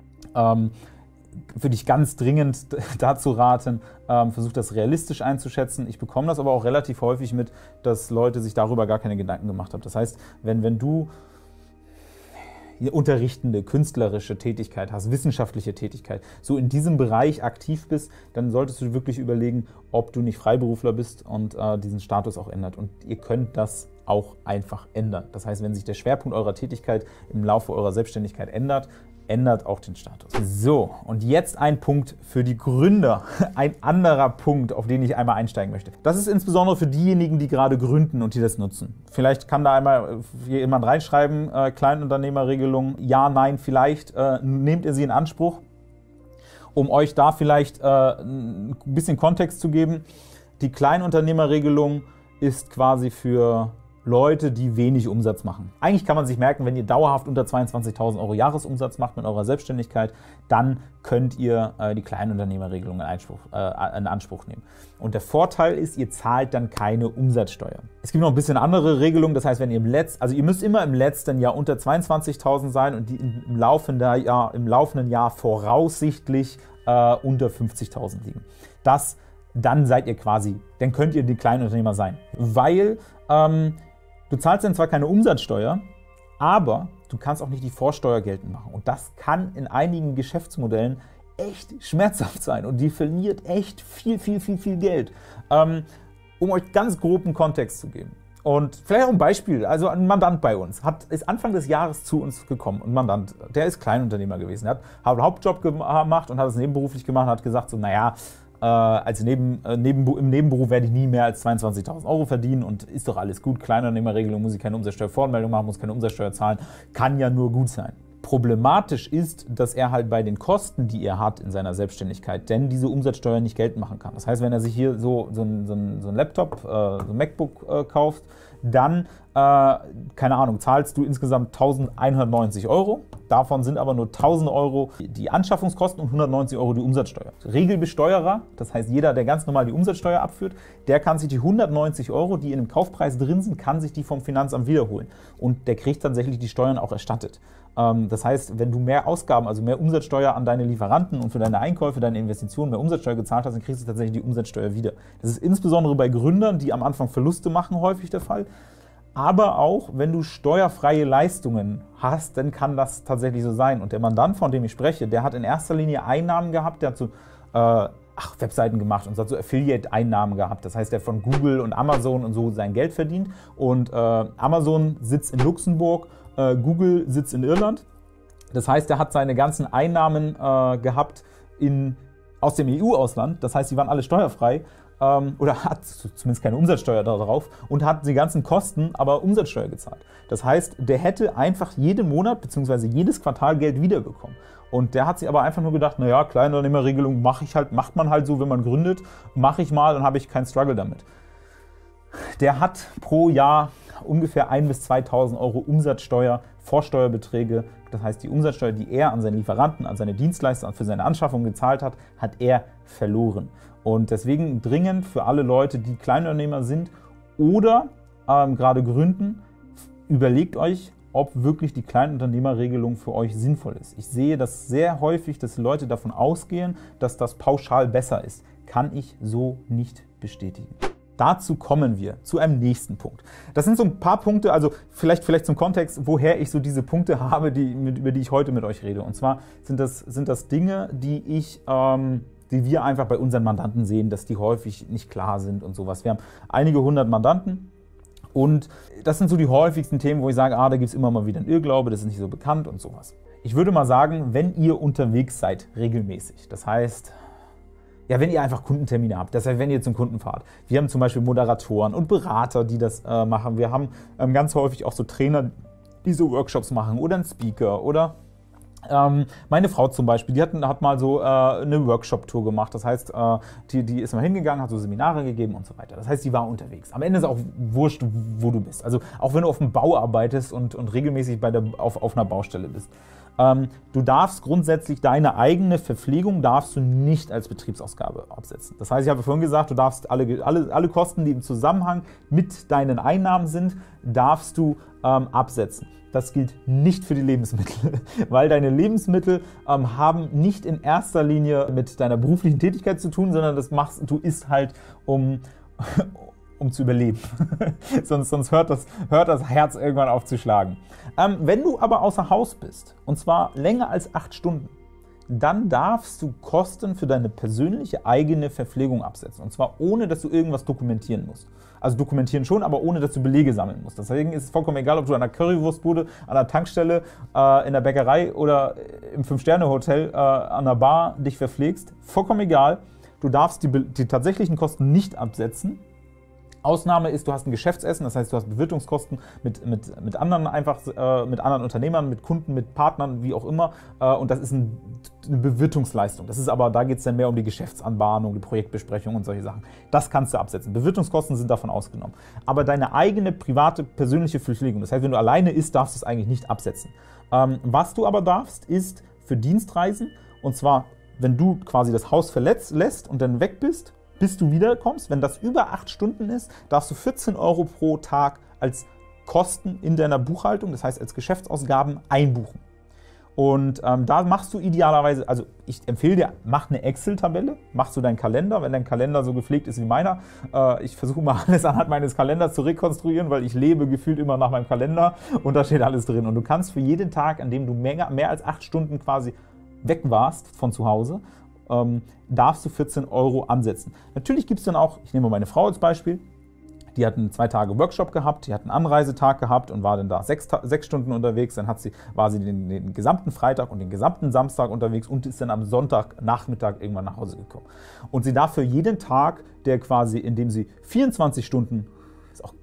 würde ich ganz dringend dazu raten, versucht das realistisch einzuschätzen. Ich bekomme das aber auch relativ häufig mit, dass Leute sich darüber gar keine Gedanken gemacht haben. Das heißt, wenn du eine unterrichtende, künstlerische Tätigkeit hast, wissenschaftliche Tätigkeit, so in diesem Bereich aktiv bist, dann solltest du wirklich überlegen, ob du nicht Freiberufler bist und diesen Status auch ändert. Und ihr könnt das auch einfach ändern. Das heißt, wenn sich der Schwerpunkt eurer Tätigkeit im Laufe eurer Selbstständigkeit ändert auch den Status. So, und jetzt ein Punkt für die Gründer. Ein anderer Punkt, auf den ich einmal einsteigen möchte. Das ist insbesondere für diejenigen, die gerade gründen und die das nutzen. Vielleicht kann da einmal jemand reinschreiben, Kleinunternehmerregelung, ja, nein, vielleicht nehmt ihr sie in Anspruch. Um euch da vielleicht ein bisschen Kontext zu geben, die Kleinunternehmerregelung ist quasi für Leute, die wenig Umsatz machen. Eigentlich kann man sich merken, wenn ihr dauerhaft unter 22.000 € Jahresumsatz macht mit eurer Selbstständigkeit, dann könnt ihr die Kleinunternehmerregelung in Anspruch nehmen. Und der Vorteil ist, ihr zahlt dann keine Umsatzsteuer. Es gibt noch ein bisschen andere Regelungen, das heißt, wenn ihr ihr müsst immer im letzten Jahr unter 22.000 sein und die im laufenden Jahr voraussichtlich unter 50.000 liegen. Dann könnt ihr die Kleinunternehmer sein. Weil du zahlst dann zwar keine Umsatzsteuer, aber du kannst auch nicht die Vorsteuer geltend machen. Und das kann in einigen Geschäftsmodellen echt schmerzhaft sein und die verliert echt viel Geld. Um euch ganz groben Kontext zu geben. Und vielleicht auch ein Beispiel, also ein Mandant bei uns ist Anfang des Jahres zu uns gekommen. Ein Mandant, der ist Kleinunternehmer gewesen, der hat einen Hauptjob gemacht und hat es nebenberuflich gemacht und hat gesagt so, naja, im Nebenberuf werde ich nie mehr als 22.000 € verdienen und ist doch alles gut. Kleinunternehmerregelung, muss ich keine Umsatzsteuervoranmeldung machen, muss keine Umsatzsteuer zahlen, kann ja nur gut sein. Problematisch ist, dass er halt bei den Kosten, die er hat in seiner Selbstständigkeit, denn diese Umsatzsteuer nicht geltend machen kann. Das heißt, wenn er sich hier so ein Laptop, so ein MacBook kauft, dann, keine Ahnung, zahlst du insgesamt 1.190 €. Davon sind aber nur 1.000 € die Anschaffungskosten und 190 € die Umsatzsteuer. Regelbesteuerer, das heißt jeder, der ganz normal die Umsatzsteuer abführt, der kann sich die 190 €, die in dem Kaufpreis drin sind, kann sich die vom Finanzamt wiederholen. Und der kriegt tatsächlich die Steuern auch erstattet. Das heißt, wenn du mehr Ausgaben, also mehr Umsatzsteuer an deine Lieferanten und für deine Einkäufe, deine Investitionen mehr Umsatzsteuer gezahlt hast, dann kriegst du tatsächlich die Umsatzsteuer wieder. Das ist insbesondere bei Gründern, die am Anfang Verluste machen, häufig der Fall. Aber auch, wenn du steuerfreie Leistungen hast, dann kann das tatsächlich so sein. Und der Mandant, von dem ich spreche, der hat in erster Linie Einnahmen gehabt, der hat so Webseiten gemacht und so hat so Affiliate-Einnahmen gehabt. Das heißt, der von Google und Amazon und so sein Geld verdient. Und Amazon sitzt in Luxemburg, Google sitzt in Irland. Das heißt, er hat seine ganzen Einnahmen gehabt aus dem EU-Ausland. Das heißt, die waren alle steuerfrei. Oder hat zumindest keine Umsatzsteuer darauf und hat die ganzen Kosten aber Umsatzsteuer gezahlt. Das heißt, der hätte einfach jeden Monat bzw. jedes Quartal Geld wiederbekommen. Und der hat sich aber einfach nur gedacht, naja, Kleinunternehmerregelung macht man halt so, wenn man gründet, mache ich mal, dann habe ich keinen Struggle damit. Der hat pro Jahr ungefähr 1.000 bis 2.000 € Umsatzsteuer, Vorsteuerbeträge. Das heißt, die Umsatzsteuer, die er an seine Lieferanten, an seine Dienstleister und für seine Anschaffung gezahlt hat, hat er verloren. Und deswegen dringend für alle Leute, die Kleinunternehmer sind oder gerade gründen, überlegt euch, ob wirklich die Kleinunternehmerregelung für euch sinnvoll ist. Ich sehe das sehr häufig, dass Leute davon ausgehen, dass das pauschal besser ist. Kann ich so nicht bestätigen. Dazu kommen wir zu einem nächsten Punkt. Das sind so ein paar Punkte, also vielleicht zum Kontext, woher ich so diese Punkte habe, über die ich heute mit euch rede. Und zwar sind das Dinge, die wir einfach bei unseren Mandanten sehen, dass die häufig nicht klar sind und sowas. Wir haben einige 100 Mandanten und das sind so die häufigsten Themen, wo ich sage, da gibt es immer mal wieder einen Irrglaube, das ist nicht so bekannt und sowas. Ich würde mal sagen, wenn ihr unterwegs seid, regelmäßig, das heißt, ja, wenn ihr einfach Kundentermine habt, das heißt, wenn ihr zum Kunden fahrt. Wir haben zum Beispiel Moderatoren und Berater, die das machen. Wir haben ganz häufig auch so Trainer, die so Workshops machen oder einen Speaker oder meine Frau zum Beispiel, die hat mal so eine Workshop-Tour gemacht. Das heißt, die ist mal hingegangen, hat so Seminare gegeben und so weiter. Das heißt, die war unterwegs. Am Ende ist auch wurscht, wo du bist. Also auch wenn du auf dem Bau arbeitest und regelmäßig auf einer Baustelle bist. Du darfst grundsätzlich deine eigene Verpflegung nicht als Betriebsausgabe absetzen. Das heißt, ich habe vorhin gesagt, du darfst alle Kosten, die im Zusammenhang mit deinen Einnahmen sind, darfst du absetzen. Das gilt nicht für die Lebensmittel, weil deine Lebensmittel haben nicht in erster Linie mit deiner beruflichen Tätigkeit zu tun, sondern du isst halt, um zu überleben. sonst hört das Herz irgendwann auf zu schlagen. Wenn du aber außer Haus bist, und zwar länger als 8 Stunden, dann darfst du Kosten für deine persönliche eigene Verpflegung absetzen. Und zwar ohne, dass du irgendwas dokumentieren musst. Also dokumentieren schon, aber ohne, dass du Belege sammeln musst. Deswegen ist es vollkommen egal, ob du an der Currywurstbude, an der Tankstelle, in der Bäckerei oder im 5-Sterne-Hotel an der Bar dich verpflegst. Vollkommen egal. Du darfst die tatsächlichen Kosten nicht absetzen. Ausnahme ist, du hast ein Geschäftsessen, das heißt, du hast Bewirtungskosten mit anderen mit anderen Unternehmern, mit Kunden, mit Partnern, wie auch immer. Und das ist eine Bewirtungsleistung. Da geht es dann mehr um die Geschäftsanbahnung, die Projektbesprechung und solche Sachen. Das kannst du absetzen. Bewirtungskosten sind davon ausgenommen. Aber deine eigene private, persönliche Verpflegung, das heißt, wenn du alleine isst, darfst du es eigentlich nicht absetzen. Was du aber darfst, ist für Dienstreisen, und zwar, wenn du quasi das Haus lässt und dann weg bist, bis du wiederkommst, wenn das über 8 Stunden ist, darfst du 14 € pro Tag als Kosten in deiner Buchhaltung, das heißt als Geschäftsausgaben, einbuchen. Und da machst du idealerweise, also ich empfehle dir, mach eine Excel-Tabelle, machst du deinen Kalender, wenn dein Kalender so gepflegt ist wie meiner. Ich versuche mal alles anhand meines Kalenders zu rekonstruieren, weil ich lebe gefühlt immer nach meinem Kalender und da steht alles drin. Und du kannst für jeden Tag, an dem du mehr als 8 Stunden quasi weg warst von zu Hause, darfst du 14 € ansetzen. Natürlich gibt es dann auch, ich nehme meine Frau als Beispiel, die hat einen 2 Tage Workshop gehabt, die hat einen Anreisetag gehabt und war dann da 6 Stunden unterwegs, dann war sie den gesamten Freitag und den gesamten Samstag unterwegs und ist dann am Sonntagnachmittag irgendwann nach Hause gekommen. Und sie darf für jeden Tag, in dem sie 24 Stunden, ist auch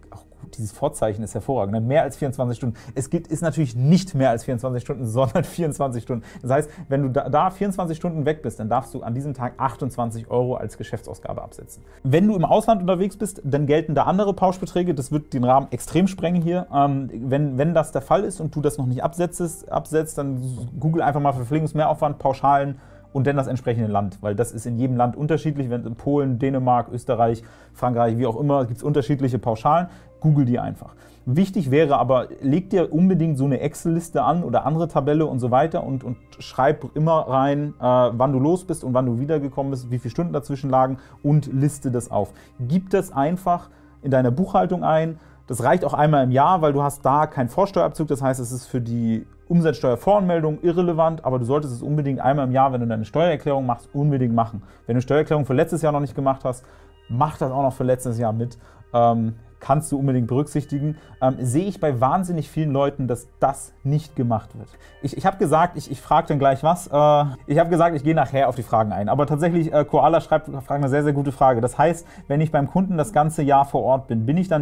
Dieses Vorzeichen ist hervorragend, ne? Mehr als 24 Stunden. Ist natürlich nicht mehr als 24 Stunden, sondern 24 Stunden. Das heißt, wenn du da 24 Stunden weg bist, dann darfst du an diesem Tag 28 € als Geschäftsausgabe absetzen. Wenn du im Ausland unterwegs bist, dann gelten da andere Pauschbeträge. Das wird den Rahmen extrem sprengen hier. Wenn das der Fall ist und du das noch nicht absetzt, dann google einfach mal Verpflegungsmehraufwand, Pauschalen und dann das entsprechende Land, weil das ist in jedem Land unterschiedlich. Wenn in Polen, Dänemark, Österreich, Frankreich, wie auch immer, gibt es unterschiedliche Pauschalen. Google die einfach. Wichtig wäre aber, leg dir unbedingt so eine Excel-Liste an oder andere Tabelle und so weiter und schreib immer rein, wann du los bist und wann du wiedergekommen bist, wie viele Stunden dazwischen lagen und liste das auf. Gib das einfach in deiner Buchhaltung ein. Das reicht auch einmal im Jahr, weil du hast da keinen Vorsteuerabzug. Das heißt, es ist für die Umsatzsteuervoranmeldung irrelevant, aber du solltest es unbedingt einmal im Jahr, wenn du deine Steuererklärung machst, unbedingt machen. Wenn du Steuererklärung für letztes Jahr noch nicht gemacht hast, mach das auch noch für letztes Jahr mit. Kannst du unbedingt berücksichtigen. Sehe ich bei wahnsinnig vielen Leuten, dass das nicht gemacht wird. Ich habe gesagt, ich frage dann gleich was. Ich habe gesagt, ich gehe nachher auf die Fragen ein. Aber tatsächlich, Koala fragt eine sehr, sehr gute Frage. Das heißt, wenn ich beim Kunden das ganze Jahr vor Ort bin,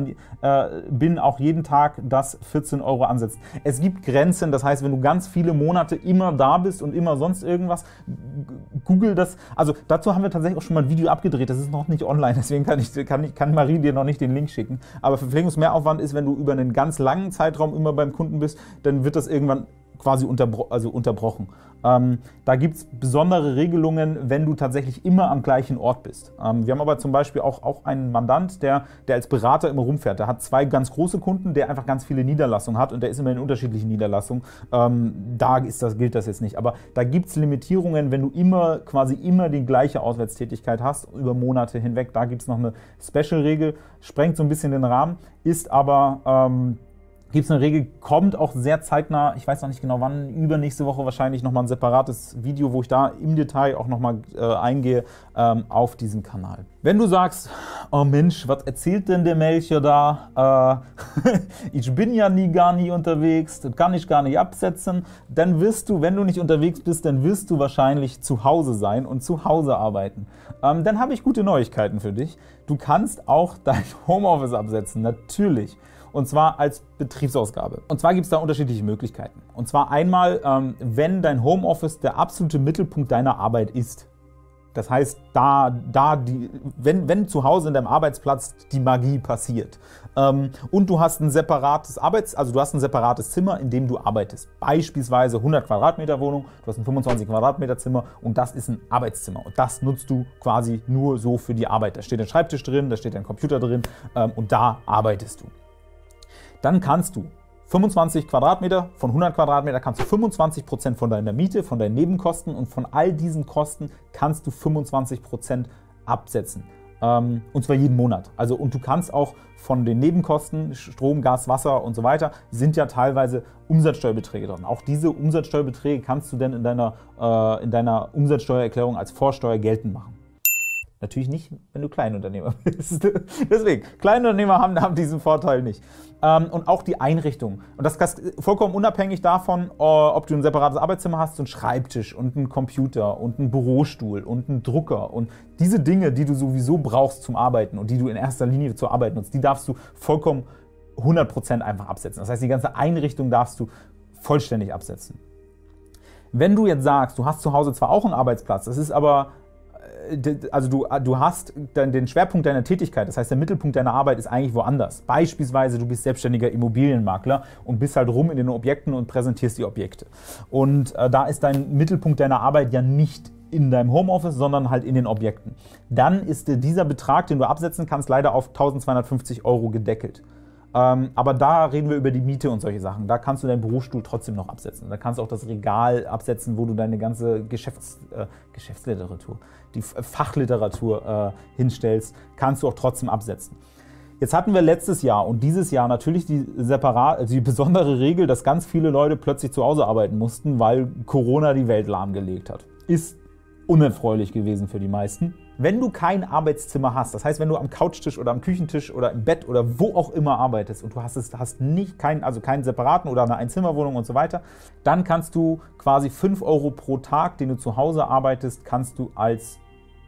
bin auch jeden Tag das 14 € ansetzen. Es gibt Grenzen, das heißt, wenn du ganz viele Monate immer da bist und immer sonst irgendwas, google das. Also dazu haben wir tatsächlich auch schon mal ein Video abgedreht. Das ist noch nicht online, deswegen kann Marie dir noch nicht den Link schicken. Aber Verpflegungsmehraufwand ist, wenn du über einen ganz langen Zeitraum immer beim Kunden bist, dann wird das irgendwann quasi unterbrochen. Da gibt es besondere Regelungen, wenn du tatsächlich immer am gleichen Ort bist. Wir haben aber zum Beispiel auch einen Mandant, der als Berater immer rumfährt. Der hat 2 ganz große Kunden, der einfach ganz viele Niederlassungen hat und der ist immer in unterschiedlichen Niederlassungen. Da gilt das jetzt nicht. Aber da gibt es Limitierungen, wenn du quasi immer die gleiche Auswärtstätigkeit hast, über Monate hinweg. Da gibt es noch eine Special-Regel, sprengt so ein bisschen den Rahmen, ist aber... gibt es eine Regel, kommt auch sehr zeitnah, ich weiß noch nicht genau wann, übernächste Woche wahrscheinlich nochmal ein separates Video, wo ich da im Detail auch nochmal eingehe auf diesen Kanal. Wenn du sagst, oh Mensch, was erzählt denn der Melchior da? Ich bin ja gar nie unterwegs, das kann ich gar nicht absetzen, dann wirst du, wenn du nicht unterwegs bist, dann wirst du wahrscheinlich zu Hause sein und zu Hause arbeiten. Dann habe ich gute Neuigkeiten für dich. Du kannst auch dein Homeoffice absetzen, natürlich. Und zwar als Betriebsausgabe. Und zwar gibt es da unterschiedliche Möglichkeiten. Und zwar einmal, wenn dein Homeoffice der absolute Mittelpunkt deiner Arbeit ist. Das heißt, wenn zu Hause in deinem Arbeitsplatz die Magie passiert. Und du hast ein separates Zimmer, in dem du arbeitest. Beispielsweise 100 Quadratmeter Wohnung, du hast ein 25 Quadratmeter Zimmer und das ist ein Arbeitszimmer. Und das nutzt du quasi nur so für die Arbeit. Da steht ein Schreibtisch drin, da steht ein Computer drin und da arbeitest du. Dann kannst du 25 Quadratmeter, von 100 Quadratmeter kannst du 25% von deiner Miete, von deinen Nebenkosten und von all diesen Kosten kannst du 25% absetzen. Und zwar jeden Monat. Und du kannst auch von den Nebenkosten, Strom, Gas, Wasser und so weiter, sind ja teilweise Umsatzsteuerbeträge drin. Auch diese Umsatzsteuerbeträge kannst du dann in deiner Umsatzsteuererklärung als Vorsteuer geltend machen. Natürlich nicht, wenn du Kleinunternehmer bist. Deswegen, Kleinunternehmer haben diesen Vorteil nicht. Und auch die Einrichtung. Und das ist vollkommen unabhängig davon, ob du ein separates Arbeitszimmer hast, so einen Schreibtisch und einen Computer und einen Bürostuhl und einen Drucker. Und diese Dinge, die du sowieso brauchst zum Arbeiten und die du in erster Linie zur Arbeit nutzt, die darfst du vollkommen 100% einfach absetzen. Das heißt, die ganze Einrichtung darfst du vollständig absetzen. Wenn du jetzt sagst, du hast zu Hause zwar auch einen Arbeitsplatz, das ist aber... Also du hast den Schwerpunkt deiner Tätigkeit, das heißt der Mittelpunkt deiner Arbeit ist eigentlich woanders. Beispielsweise du bist selbstständiger Immobilienmakler und bist halt rum in den Objekten und präsentierst die Objekte. Und da ist dein Mittelpunkt deiner Arbeit ja nicht in deinem Homeoffice, sondern halt in den Objekten. Dann ist dieser Betrag, den du absetzen kannst, leider auf 1.250 € gedeckelt. Aber da reden wir über die Miete und solche Sachen. Da kannst du deinen Bürostuhl trotzdem noch absetzen. Da kannst du auch das Regal absetzen, wo du deine ganze Geschäftsliteratur, die Fachliteratur hinstellst, kannst du auch trotzdem absetzen. Jetzt hatten wir letztes Jahr und dieses Jahr natürlich die besondere Regel, dass ganz viele Leute plötzlich zu Hause arbeiten mussten, weil Corona die Welt lahmgelegt hat. Ist unerfreulich gewesen für die meisten. Wenn du kein Arbeitszimmer hast, das heißt, wenn du am Couchtisch oder am Küchentisch oder im Bett oder wo auch immer arbeitest und du hast keinen separaten oder eine Einzimmerwohnung und so weiter, dann kannst du quasi 5 € pro Tag, den du zu Hause arbeitest, kannst du als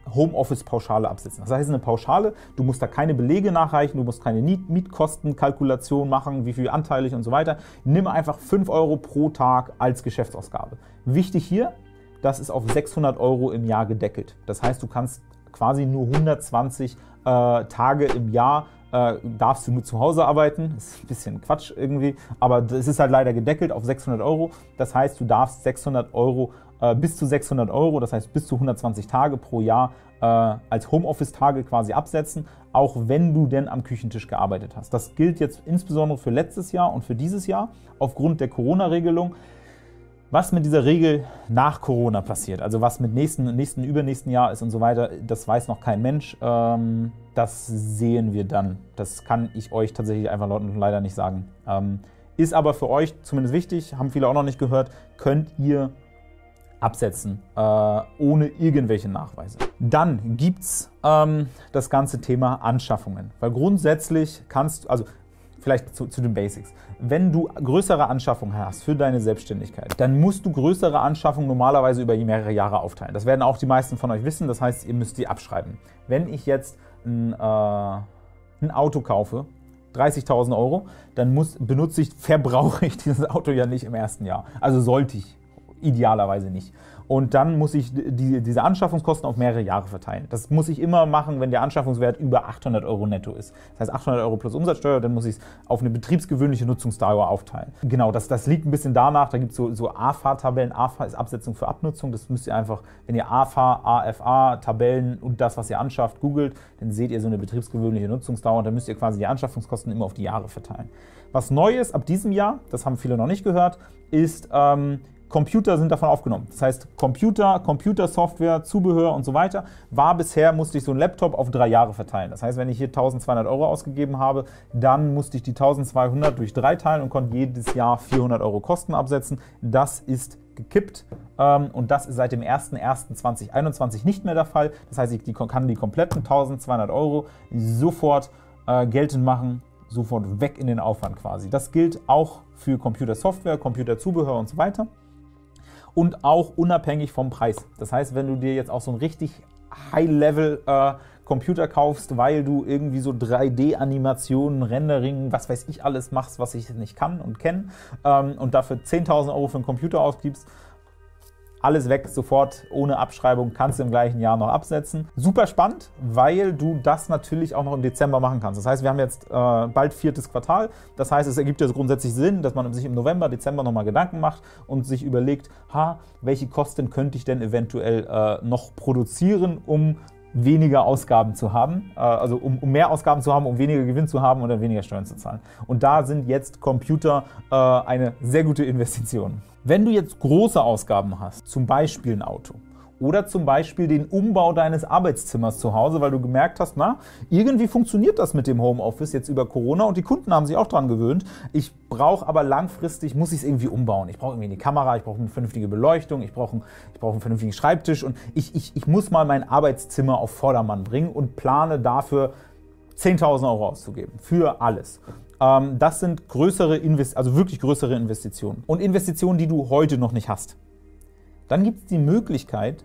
Homeoffice-Pauschale absetzen. Das heißt, eine Pauschale, du musst da keine Belege nachreichen, du musst keine Mietkostenkalkulation machen, wie viel anteilig und so weiter. Nimm einfach 5 Euro pro Tag als Geschäftsausgabe. Wichtig hier, das ist auf 600 Euro im Jahr gedeckelt. Das heißt, du kannst quasi nur 120 Tage im Jahr darfst du nur zu Hause arbeiten. Das ist ein bisschen Quatsch irgendwie, aber es ist halt leider gedeckelt auf 600 Euro. Das heißt, du darfst 600 Euro, bis zu 600 Euro, das heißt bis zu 120 Tage pro Jahr als Homeoffice-Tage quasi absetzen, auch wenn du denn am Küchentisch gearbeitet hast. Das gilt jetzt insbesondere für letztes Jahr und für dieses Jahr aufgrund der Corona-Regelung. Was mit dieser Regel nach Corona passiert, also was mit nächsten, übernächsten Jahr ist und so weiter, das weiß noch kein Mensch. Das sehen wir dann. Das kann ich euch tatsächlich einfach leider nicht sagen. Ist aber für euch zumindest wichtig, haben viele auch noch nicht gehört, könnt ihr absetzen, ohne irgendwelche Nachweise. Dann gibt es das ganze Thema Anschaffungen, weil grundsätzlich kannst du, also vielleicht zu den Basics. Wenn du größere Anschaffungen hast für deine Selbstständigkeit, dann musst du größere Anschaffungen normalerweise über mehrere Jahre aufteilen. Das werden auch die meisten von euch wissen, das heißt, ihr müsst die abschreiben. Wenn ich jetzt ein Auto kaufe, 30.000 Euro, dann verbrauche ich dieses Auto ja nicht im ersten Jahr. Also sollte ich, idealerweise nicht. Und dann muss ich diese Anschaffungskosten auf mehrere Jahre verteilen. Das muss ich immer machen, wenn der Anschaffungswert über 800 Euro netto ist. Das heißt 800 Euro plus Umsatzsteuer, dann muss ich es auf eine betriebsgewöhnliche Nutzungsdauer aufteilen. Genau, das liegt ein bisschen danach, da gibt es so AFA-Tabellen. AFA ist Absetzung für Abnutzung. Das müsst ihr einfach, wenn ihr AFA, AFA, Tabellen und das, was ihr anschafft, googelt, dann seht ihr so eine betriebsgewöhnliche Nutzungsdauer und dann müsst ihr quasi die Anschaffungskosten immer auf die Jahre verteilen. Was neu ist ab diesem Jahr, das haben viele noch nicht gehört, ist Computer sind davon aufgenommen. Das heißt, Computersoftware, Zubehör und so weiter, bisher musste ich so einen Laptop auf 3 Jahre verteilen. Das heißt, wenn ich hier 1.200 Euro ausgegeben habe, dann musste ich die 1.200 durch 3 teilen und konnte jedes Jahr 400 Euro Kosten absetzen. Das ist gekippt und das ist seit dem 01.01.2021 nicht mehr der Fall. Das heißt, ich kann die kompletten 1.200 Euro sofort geltend machen, sofort weg in den Aufwand quasi. Das gilt auch für Computersoftware, Computerzubehör und so weiter. Und auch unabhängig vom Preis. Das heißt, wenn du dir jetzt auch so einen richtig High-Level Computer kaufst, weil du irgendwie so 3D-Animationen, Rendering, was weiß ich alles machst, was ich nicht kann und kenne und dafür 10.000 Euro für einen Computer ausgibst, alles weg, sofort, ohne Abschreibung, kannst du im gleichen Jahr noch absetzen. Super spannend, weil du das natürlich auch noch im Dezember machen kannst. Das heißt, wir haben jetzt bald 4. Quartal. Das heißt, es ergibt jetzt grundsätzlich Sinn, dass man sich im November, Dezember nochmal Gedanken macht und sich überlegt, welche Kosten könnte ich denn eventuell noch produzieren, um weniger Ausgaben zu haben, also um mehr Ausgaben zu haben, um weniger Gewinn zu haben und dann weniger Steuern zu zahlen. Und da sind jetzt Computer eine sehr gute Investition. Wenn du jetzt große Ausgaben hast, zum Beispiel ein Auto oder zum Beispiel den Umbau deines Arbeitszimmers zu Hause, weil du gemerkt hast, irgendwie funktioniert das mit dem Homeoffice jetzt über Corona und die Kunden haben sich auch dran gewöhnt. Ich brauche aber langfristig, muss ich es irgendwie umbauen. Ich brauche irgendwie eine Kamera, ich brauche eine vernünftige Beleuchtung, ich brauche einen vernünftigen Schreibtisch und ich muss mal mein Arbeitszimmer auf Vordermann bringen und plane dafür 10.000 Euro auszugeben für alles. Das sind wirklich größere Investitionen und Investitionen, die du heute noch nicht hast. Dann gibt es die Möglichkeit,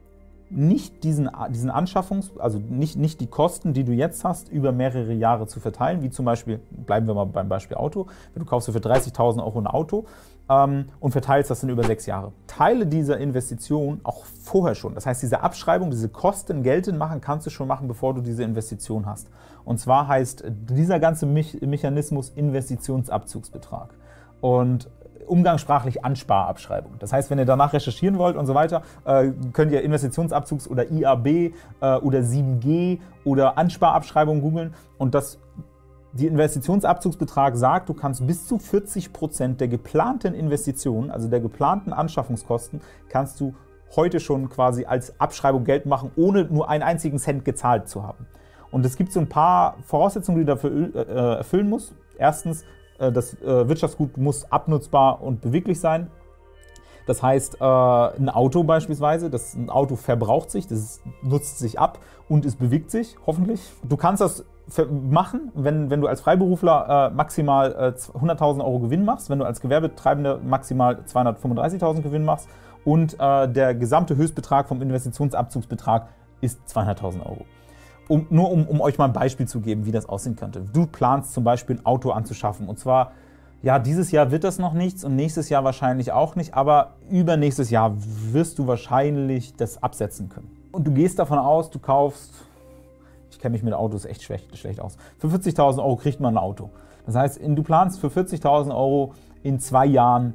nicht diesen also nicht die Kosten, die du jetzt hast, über mehrere Jahre zu verteilen, wie zum Beispiel, bleiben wir mal beim Beispiel Auto, du kaufst für 30.000 Euro ein Auto und verteilst das dann über 6 Jahre. Teile dieser Investition auch vorher schon. Das heißt, diese Abschreibung, diese Kosten geltend machen, kannst du schon machen, bevor du diese Investition hast. Und zwar heißt dieser ganze Mechanismus Investitionsabzugsbetrag. Und umgangssprachlich Ansparabschreibung. Das heißt, wenn ihr danach recherchieren wollt und so weiter, könnt ihr Investitionsabzugs- oder IAB oder 7G oder Ansparabschreibung googeln und die Investitionsabzugsbetrag sagt, du kannst bis zu 40% der geplanten Investitionen, also der geplanten Anschaffungskosten, kannst du heute schon quasi als Abschreibung Geld machen, ohne nur einen einzigen Cent gezahlt zu haben. Und es gibt so ein paar Voraussetzungen, die du dafür erfüllen musst. Erstens, das Wirtschaftsgut muss abnutzbar und beweglich sein. Das heißt, ein Auto beispielsweise, ein Auto verbraucht sich, das nutzt sich ab und es bewegt sich, hoffentlich. Du kannst das machen, wenn du als Freiberufler maximal 100.000 Euro Gewinn machst, wenn du als Gewerbetreibender maximal 235.000 Gewinn machst und der gesamte Höchstbetrag vom Investitionsabzugsbetrag ist 200.000 Euro. Nur um euch mal ein Beispiel zu geben, wie das aussehen könnte. Du planst zum Beispiel ein Auto anzuschaffen und zwar, ja, dieses Jahr wird das noch nichts und nächstes Jahr wahrscheinlich auch nicht, aber übernächstes Jahr wirst du wahrscheinlich das absetzen können. Und du gehst davon aus, du kaufst, ich kenne mich mit Autos echt schlecht aus, für 40.000 Euro kriegt man ein Auto. Das heißt, du planst für 40.000 Euro in 2 Jahren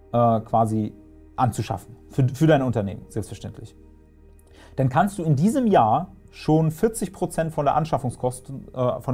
quasi anzuschaffen, für dein Unternehmen, selbstverständlich. Dann kannst du in diesem Jahr schon 40% von den Anschaffungskosten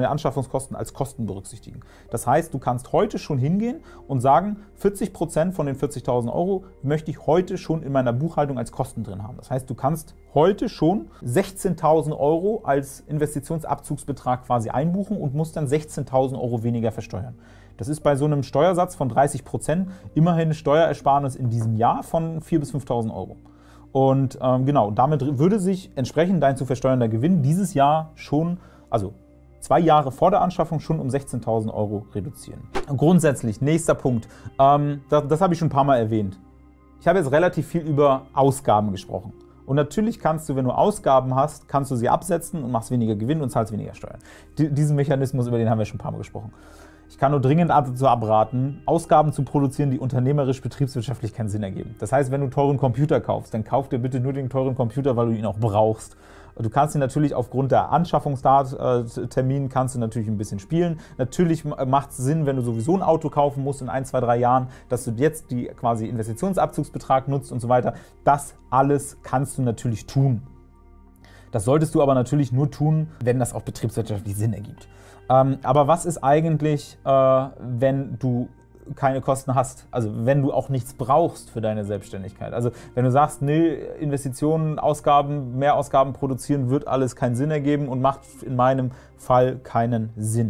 als Kosten berücksichtigen. Das heißt, du kannst heute schon hingehen und sagen, 40% von den 40.000 Euro möchte ich heute schon in meiner Buchhaltung als Kosten drin haben. Das heißt, du kannst heute schon 16.000 Euro als Investitionsabzugsbetrag quasi einbuchen und musst dann 16.000 Euro weniger versteuern. Das ist bei so einem Steuersatz von 30% immerhin eine Steuerersparnis in diesem Jahr von 4.000 bis 5.000 Euro. Und genau, damit würde sich entsprechend dein zu versteuernder Gewinn dieses Jahr schon, also 2 Jahre vor der Anschaffung, schon um 16.000 Euro reduzieren. Grundsätzlich, nächster Punkt, das habe ich schon ein paar Mal erwähnt. Ich habe jetzt relativ viel über Ausgaben gesprochen. Und natürlich kannst du, wenn du Ausgaben hast, kannst du sie absetzen und machst weniger Gewinn und zahlst weniger Steuern. Diesen Mechanismus, über den haben wir schon ein paar Mal gesprochen. Ich kann nur dringend dazu abraten, Ausgaben zu produzieren, die unternehmerisch, betriebswirtschaftlich keinen Sinn ergeben. Das heißt, wenn du einen teuren Computer kaufst, dann kauf dir bitte nur den teuren Computer, weil du ihn auch brauchst. Du kannst ihn natürlich aufgrund der Anschaffungstermin kannst du natürlich ein bisschen spielen. Natürlich macht es Sinn, wenn du sowieso ein Auto kaufen musst in 1, 2, 3 Jahren, dass du jetzt die quasi Investitionsabzugsbetrag nutzt und so weiter. Das alles kannst du natürlich tun. Das solltest du aber natürlich nur tun, wenn das auch betriebswirtschaftlich Sinn ergibt. Aber was ist eigentlich, wenn du keine Kosten hast, also wenn du auch nichts brauchst für deine Selbstständigkeit? Also wenn du sagst, nee, Investitionen, Ausgaben, mehr Ausgaben produzieren, wird alles keinen Sinn ergeben und macht in meinem Fall keinen Sinn.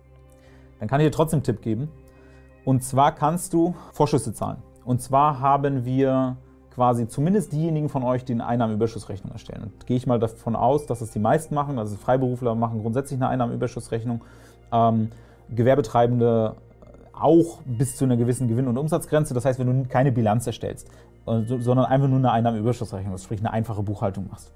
Dann kann ich dir trotzdem einen Tipp geben. Und zwar kannst du Vorschüsse zahlen. Und zwar haben wir quasi zumindest diejenigen von euch, die eine Einnahmenüberschussrechnung erstellen. Und gehe ich mal davon aus, dass es die meisten machen, also Freiberufler machen grundsätzlich eine Einnahmenüberschussrechnung, Gewerbetreibende auch bis zu einer gewissen Gewinn- und Umsatzgrenze. Das heißt, wenn du keine Bilanz erstellst, sondern einfach nur eine Einnahmenüberschussrechnung, sprich eine einfache Buchhaltung machst,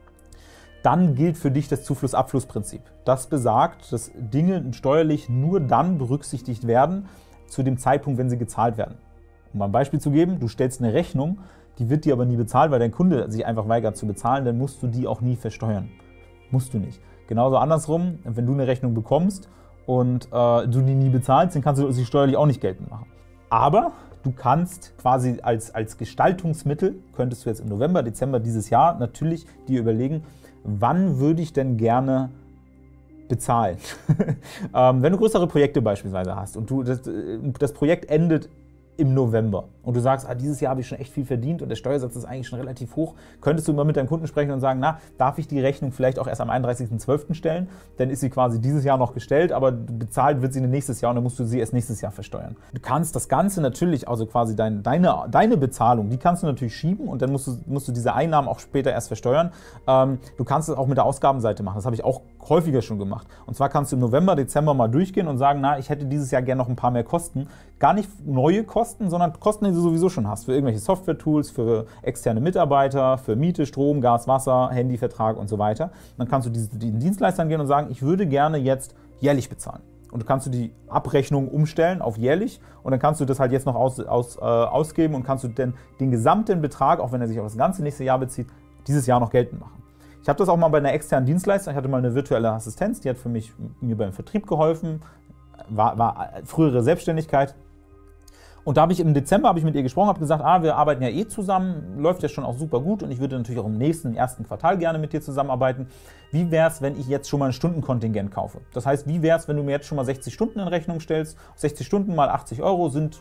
dann gilt für dich das Zufluss-Abfluss-Prinzip. Das besagt, dass Dinge steuerlich nur dann berücksichtigt werden, zu dem Zeitpunkt, wenn sie gezahlt werden. Um mal ein Beispiel zu geben, du stellst eine Rechnung, die wird dir aber nie bezahlt, weil dein Kunde sich einfach weigert zu bezahlen, dann musst du die auch nie versteuern. Musst du nicht. Genauso andersrum, wenn du eine Rechnung bekommst und du die nie bezahlst, dann kannst du sie steuerlich auch nicht geltend machen. Aber du kannst quasi als Gestaltungsmittel, könntest du jetzt im November, Dezember dieses Jahr natürlich dir überlegen, wann würde ich denn gerne bezahlen? Wenn du größere Projekte beispielsweise hast und das Projekt endet im November und du sagst, dieses Jahr habe ich schon echt viel verdient und der Steuersatz ist eigentlich schon relativ hoch, könntest du mal mit deinem Kunden sprechen und sagen, na, darf ich die Rechnung vielleicht auch erst am 31.12. stellen? Dann ist sie quasi dieses Jahr noch gestellt, aber bezahlt wird sie nächstes Jahr und dann musst du sie erst nächstes Jahr versteuern. Du kannst das Ganze natürlich, also quasi deine Bezahlung, die kannst du natürlich schieben und dann musst du diese Einnahmen auch später erst versteuern. Du kannst es auch mit der Ausgabenseite machen, das habe ich auch häufiger schon gemacht. Und zwar kannst du im November, Dezember mal durchgehen und sagen, na, ich hätte dieses Jahr gerne noch ein paar mehr Kosten. Gar nicht neue Kosten, sondern Kosten, die du sowieso schon hast. Für irgendwelche Software-Tools, für externe Mitarbeiter, für Miete, Strom, Gas, Wasser, Handyvertrag und so weiter. Dann kannst du diesen Dienstleistern gehen und sagen, ich würde gerne jetzt jährlich bezahlen. Und du kannst die Abrechnung umstellen auf jährlich und dann kannst du das halt jetzt noch ausgeben und kannst du den gesamten Betrag, auch wenn er sich auf das ganze nächste Jahr bezieht, dieses Jahr noch geltend machen. Ich habe das auch mal bei einer externen Dienstleisterin, ich hatte mal eine virtuelle Assistenz, die hat mir beim Vertrieb geholfen, war frühere Selbstständigkeit. Und da habe ich im Dezember mit ihr gesprochen, habe gesagt, wir arbeiten ja eh zusammen, läuft ja schon auch super gut und ich würde natürlich auch im ersten Quartal gerne mit dir zusammenarbeiten. Wie wäre es, wenn ich jetzt schon mal ein Stundenkontingent kaufe? Das heißt, wie wäre es, wenn du mir jetzt schon mal 60 Stunden in Rechnung stellst? 60 Stunden mal 80 Euro sind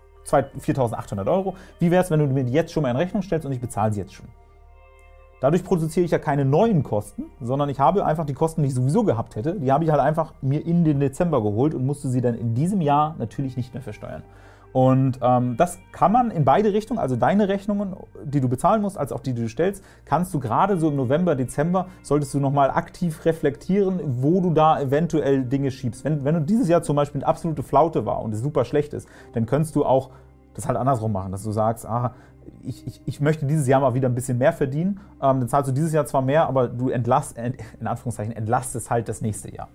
4.800 Euro. Wie wäre es, wenn du mir die jetzt schon mal in Rechnung stellst und ich bezahle sie jetzt schon? Dadurch produziere ich ja keine neuen Kosten, sondern ich habe einfach die Kosten, die ich sowieso gehabt hätte, die habe ich halt einfach mir in den Dezember geholt und musste sie dann in diesem Jahr natürlich nicht mehr versteuern. Und das kann man in beide Richtungen, also deine Rechnungen, die du bezahlen musst, als auch die du stellst, kannst du gerade so im November, Dezember, solltest du nochmal aktiv reflektieren, wo du da eventuell Dinge schiebst. Wenn du dieses Jahr zum Beispiel eine absolute Flaute war und es super schlecht ist, dann kannst du auch das halt andersrum machen, dass du sagst, ich möchte dieses Jahr mal wieder ein bisschen mehr verdienen, dann zahlst du dieses Jahr zwar mehr, aber du in Anführungszeichen entlastest halt das nächste Jahr.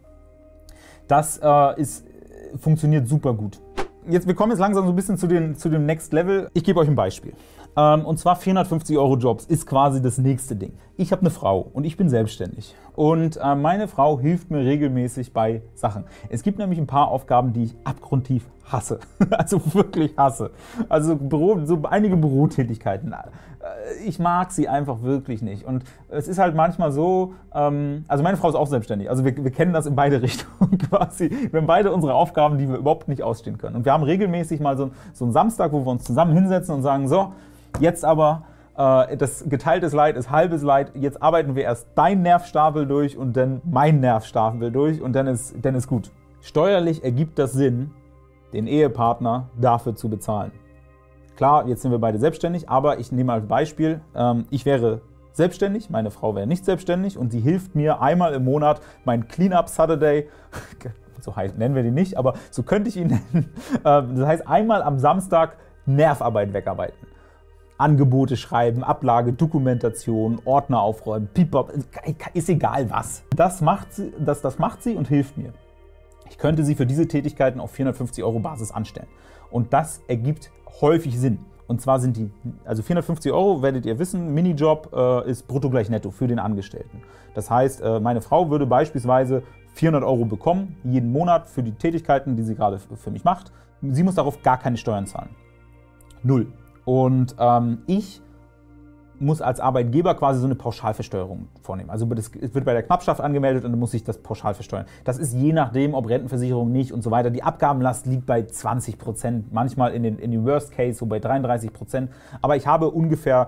Das funktioniert super gut. Wir kommen jetzt langsam so ein bisschen zu dem Next Level. Ich gebe euch ein Beispiel. Und zwar 450 € Jobs ist quasi das nächste Ding. Ich habe eine Frau und ich bin selbstständig. Und meine Frau hilft mir regelmäßig bei Sachen. Es gibt nämlich ein paar Aufgaben, die ich abgrundtief hasse. Also wirklich hasse. Also so einige Bürotätigkeiten. Ich mag sie einfach wirklich nicht. Und es ist halt manchmal so, also meine Frau ist auch selbstständig. Also wir kennen das in beide Richtungen quasi. Wir haben beide unsere Aufgaben, die wir überhaupt nicht ausstehen können. Und wir haben regelmäßig mal so einen Samstag, wo wir uns zusammen hinsetzen und sagen, so, jetzt aber, das geteiltes Leid ist halbes Leid, jetzt arbeiten wir erst dein Nervstapel durch und dann mein Nervstapel durch und dann ist gut. Steuerlich ergibt das Sinn, den Ehepartner dafür zu bezahlen. Klar, jetzt sind wir beide selbstständig, aber ich nehme als Beispiel, ich wäre selbstständig, meine Frau wäre nicht selbstständig und sie hilft mir einmal im Monat mein Clean-up Saturday, so nennen wir den nicht, aber so könnte ich ihn nennen. Das heißt, einmal am Samstag Nervarbeit wegarbeiten. Angebote schreiben, Ablage, Dokumentation, Ordner aufräumen, Piepop, ist egal was. Das macht sie und hilft mir. Ich könnte sie für diese Tätigkeiten auf 450 € Basis anstellen. Und das ergibt häufig Sinn. Und zwar sind also 450 €, werdet ihr wissen, Minijob ist brutto gleich netto für den Angestellten. Das heißt, meine Frau würde beispielsweise 400 € bekommen, jeden Monat für die Tätigkeiten, die sie gerade für mich macht. Sie muss darauf gar keine Steuern zahlen. Null. Und ich muss als Arbeitgeber quasi so eine Pauschalversteuerung vornehmen. Also es wird bei der Knappschaft angemeldet und dann muss ich das pauschal versteuern. Das ist je nachdem, ob Rentenversicherung nicht und so weiter. Die Abgabenlast liegt bei 20%, manchmal in den Worst Case so bei 33%. Aber ich habe ungefähr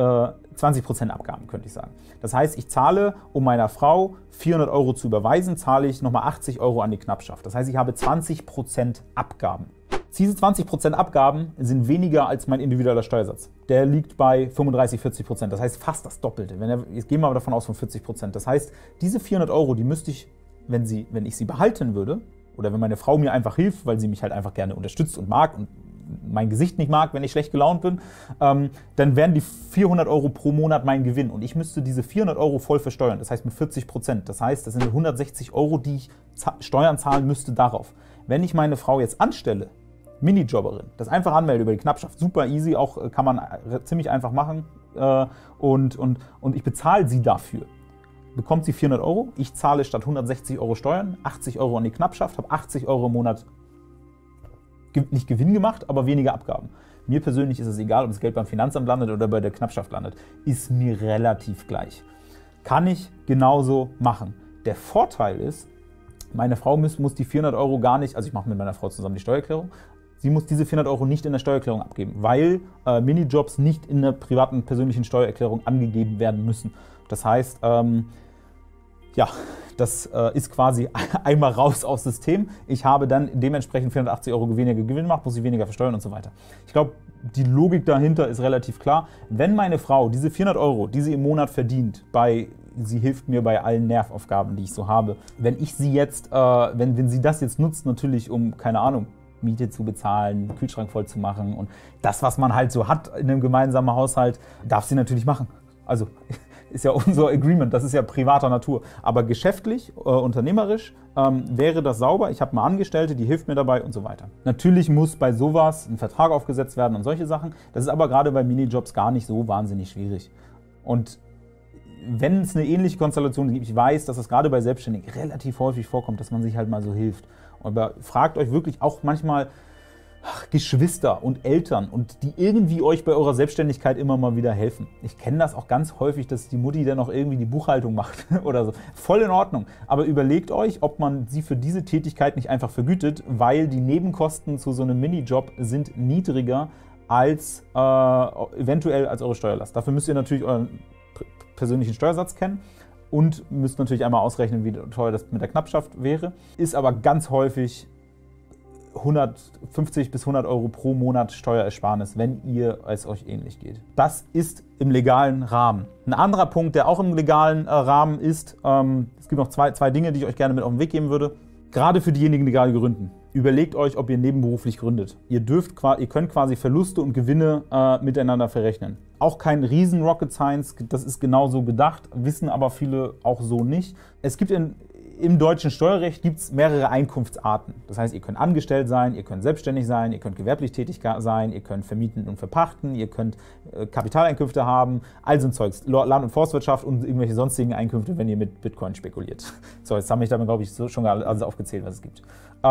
20% Abgaben, könnte ich sagen. Das heißt, ich zahle, um meiner Frau 400 € zu überweisen, zahle ich nochmal 80 € an die Knappschaft. Das heißt, ich habe 20% Abgaben. Diese 20% Abgaben sind weniger als mein individueller Steuersatz. Der liegt bei 35–40%, das heißt fast das Doppelte. Jetzt gehen wir aber davon aus von 40%. Das heißt, diese 400 € die müsste ich, wenn ich sie behalten würde, oder wenn meine Frau mir einfach hilft, weil sie mich halt einfach gerne unterstützt und mag und mein Gesicht nicht mag, wenn ich schlecht gelaunt bin, dann wären die 400 € pro Monat mein Gewinn. Und ich müsste diese 400 € voll versteuern, das heißt mit 40%. Das heißt, das sind 160 €, die ich Steuern zahlen müsste darauf. Wenn ich meine Frau jetzt anstelle, Minijobberin, das einfach anmelden über die Knappschaft, super easy, auch kann man ziemlich einfach machen und ich bezahle sie dafür. Bekommt sie 400 €, ich zahle statt 160 € Steuern, 80 € an die Knappschaft, habe 80 € im Monat nicht Gewinn gemacht, aber weniger Abgaben. Mir persönlich ist es egal, ob das Geld beim Finanzamt landet oder bei der Knappschaft landet. Ist mir relativ gleich. Kann ich genauso machen. Der Vorteil ist, meine Frau muss die 400 € gar nicht, also ich mache mit meiner Frau zusammen die Steuererklärung, sie muss diese 400 € nicht in der Steuererklärung abgeben, weil Minijobs nicht in der privaten persönlichen Steuererklärung angegeben werden müssen. Das heißt, ja, das ist quasi einmal raus aus dem System. Ich habe dann dementsprechend 480 € weniger Gewinn gemacht, muss ich weniger versteuern und so weiter. Ich glaube, die Logik dahinter ist relativ klar. Wenn meine Frau diese 400 €, die sie im Monat verdient, sie hilft mir bei allen Nervaufgaben, die ich so habe, wenn ich sie jetzt, wenn sie das jetzt nutzt, natürlich um, keine Ahnung, Miete zu bezahlen, Kühlschrank voll zu machen und das, was man halt so hat in einem gemeinsamen Haushalt, darf sie natürlich machen. Also ist ja unser Agreement, das ist ja privater Natur. Aber geschäftlich, unternehmerisch wäre das sauber. Ich habe eine Angestellte, die hilft mir dabei und so weiter. Natürlich muss bei sowas ein Vertrag aufgesetzt werden und solche Sachen. Das ist aber gerade bei Minijobs gar nicht so wahnsinnig schwierig. Und wenn es eine ähnliche Konstellation gibt, ich weiß, dass das gerade bei Selbstständigen relativ häufig vorkommt, dass man sich halt mal so hilft. Aber fragt euch wirklich auch manchmal Geschwister und Eltern und die irgendwie euch bei eurer Selbstständigkeit immer mal wieder helfen. Ich kenne das auch ganz häufig, dass die Mutti dann auch irgendwie die Buchhaltung macht oder so. Voll in Ordnung. Aber überlegt euch, ob man sie für diese Tätigkeit nicht einfach vergütet, weil die Nebenkosten zu so einem Minijob sind niedriger als eventuell als eure Steuerlast. Dafür müsst ihr natürlich euren persönlichen Steuersatz kennen und müsst natürlich einmal ausrechnen, wie teuer das mit der Knappschaft wäre. Ist aber ganz häufig 150 bis 100 € pro Monat Steuerersparnis, wenn es euch ähnlich geht. Das ist im legalen Rahmen. Ein anderer Punkt, der auch im legalen Rahmen ist, es gibt noch zwei Dinge, die ich euch gerne mit auf den Weg geben würde. Gerade für diejenigen, die gerade gründen. Überlegt euch, ob ihr nebenberuflich gründet. Ihr könnt quasi Verluste und Gewinne miteinander verrechnen. Auch kein riesen Rocket Science, das ist genauso gedacht, wissen aber viele auch so nicht. Es gibt im deutschen Steuerrecht mehrere Einkunftsarten. Das heißt, ihr könnt angestellt sein, ihr könnt selbstständig sein, ihr könnt gewerblich tätig sein, ihr könnt vermieten und verpachten, ihr könnt Kapitaleinkünfte haben, all so ein Zeugs, Land- und Forstwirtschaft und irgendwelche sonstigen Einkünfte, wenn ihr mit Bitcoin spekuliert. So, jetzt haben wir damit, glaube ich, schon alles aufgezählt, was es gibt.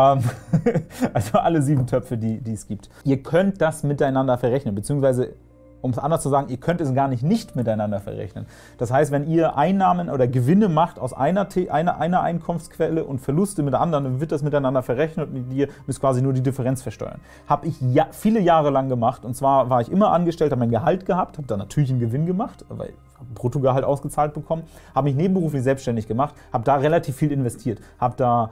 Also alle 7 Töpfe, die es gibt. Ihr könnt das miteinander verrechnen, beziehungsweise um es anders zu sagen, ihr könnt es gar nicht miteinander verrechnen. Das heißt, wenn ihr Einnahmen oder Gewinne macht aus einer Einkunftsquelle und Verluste mit der anderen, dann wird das miteinander verrechnet und ihr müsst quasi nur die Differenz versteuern. Habe ich viele Jahre lang gemacht, und zwar war ich immer angestellt, habe mein Gehalt gehabt, habe dann natürlich einen Gewinn gemacht, weil ein Bruttogehalt ausgezahlt bekommen, habe mich nebenberuflich selbstständig gemacht, habe da relativ viel investiert, habe da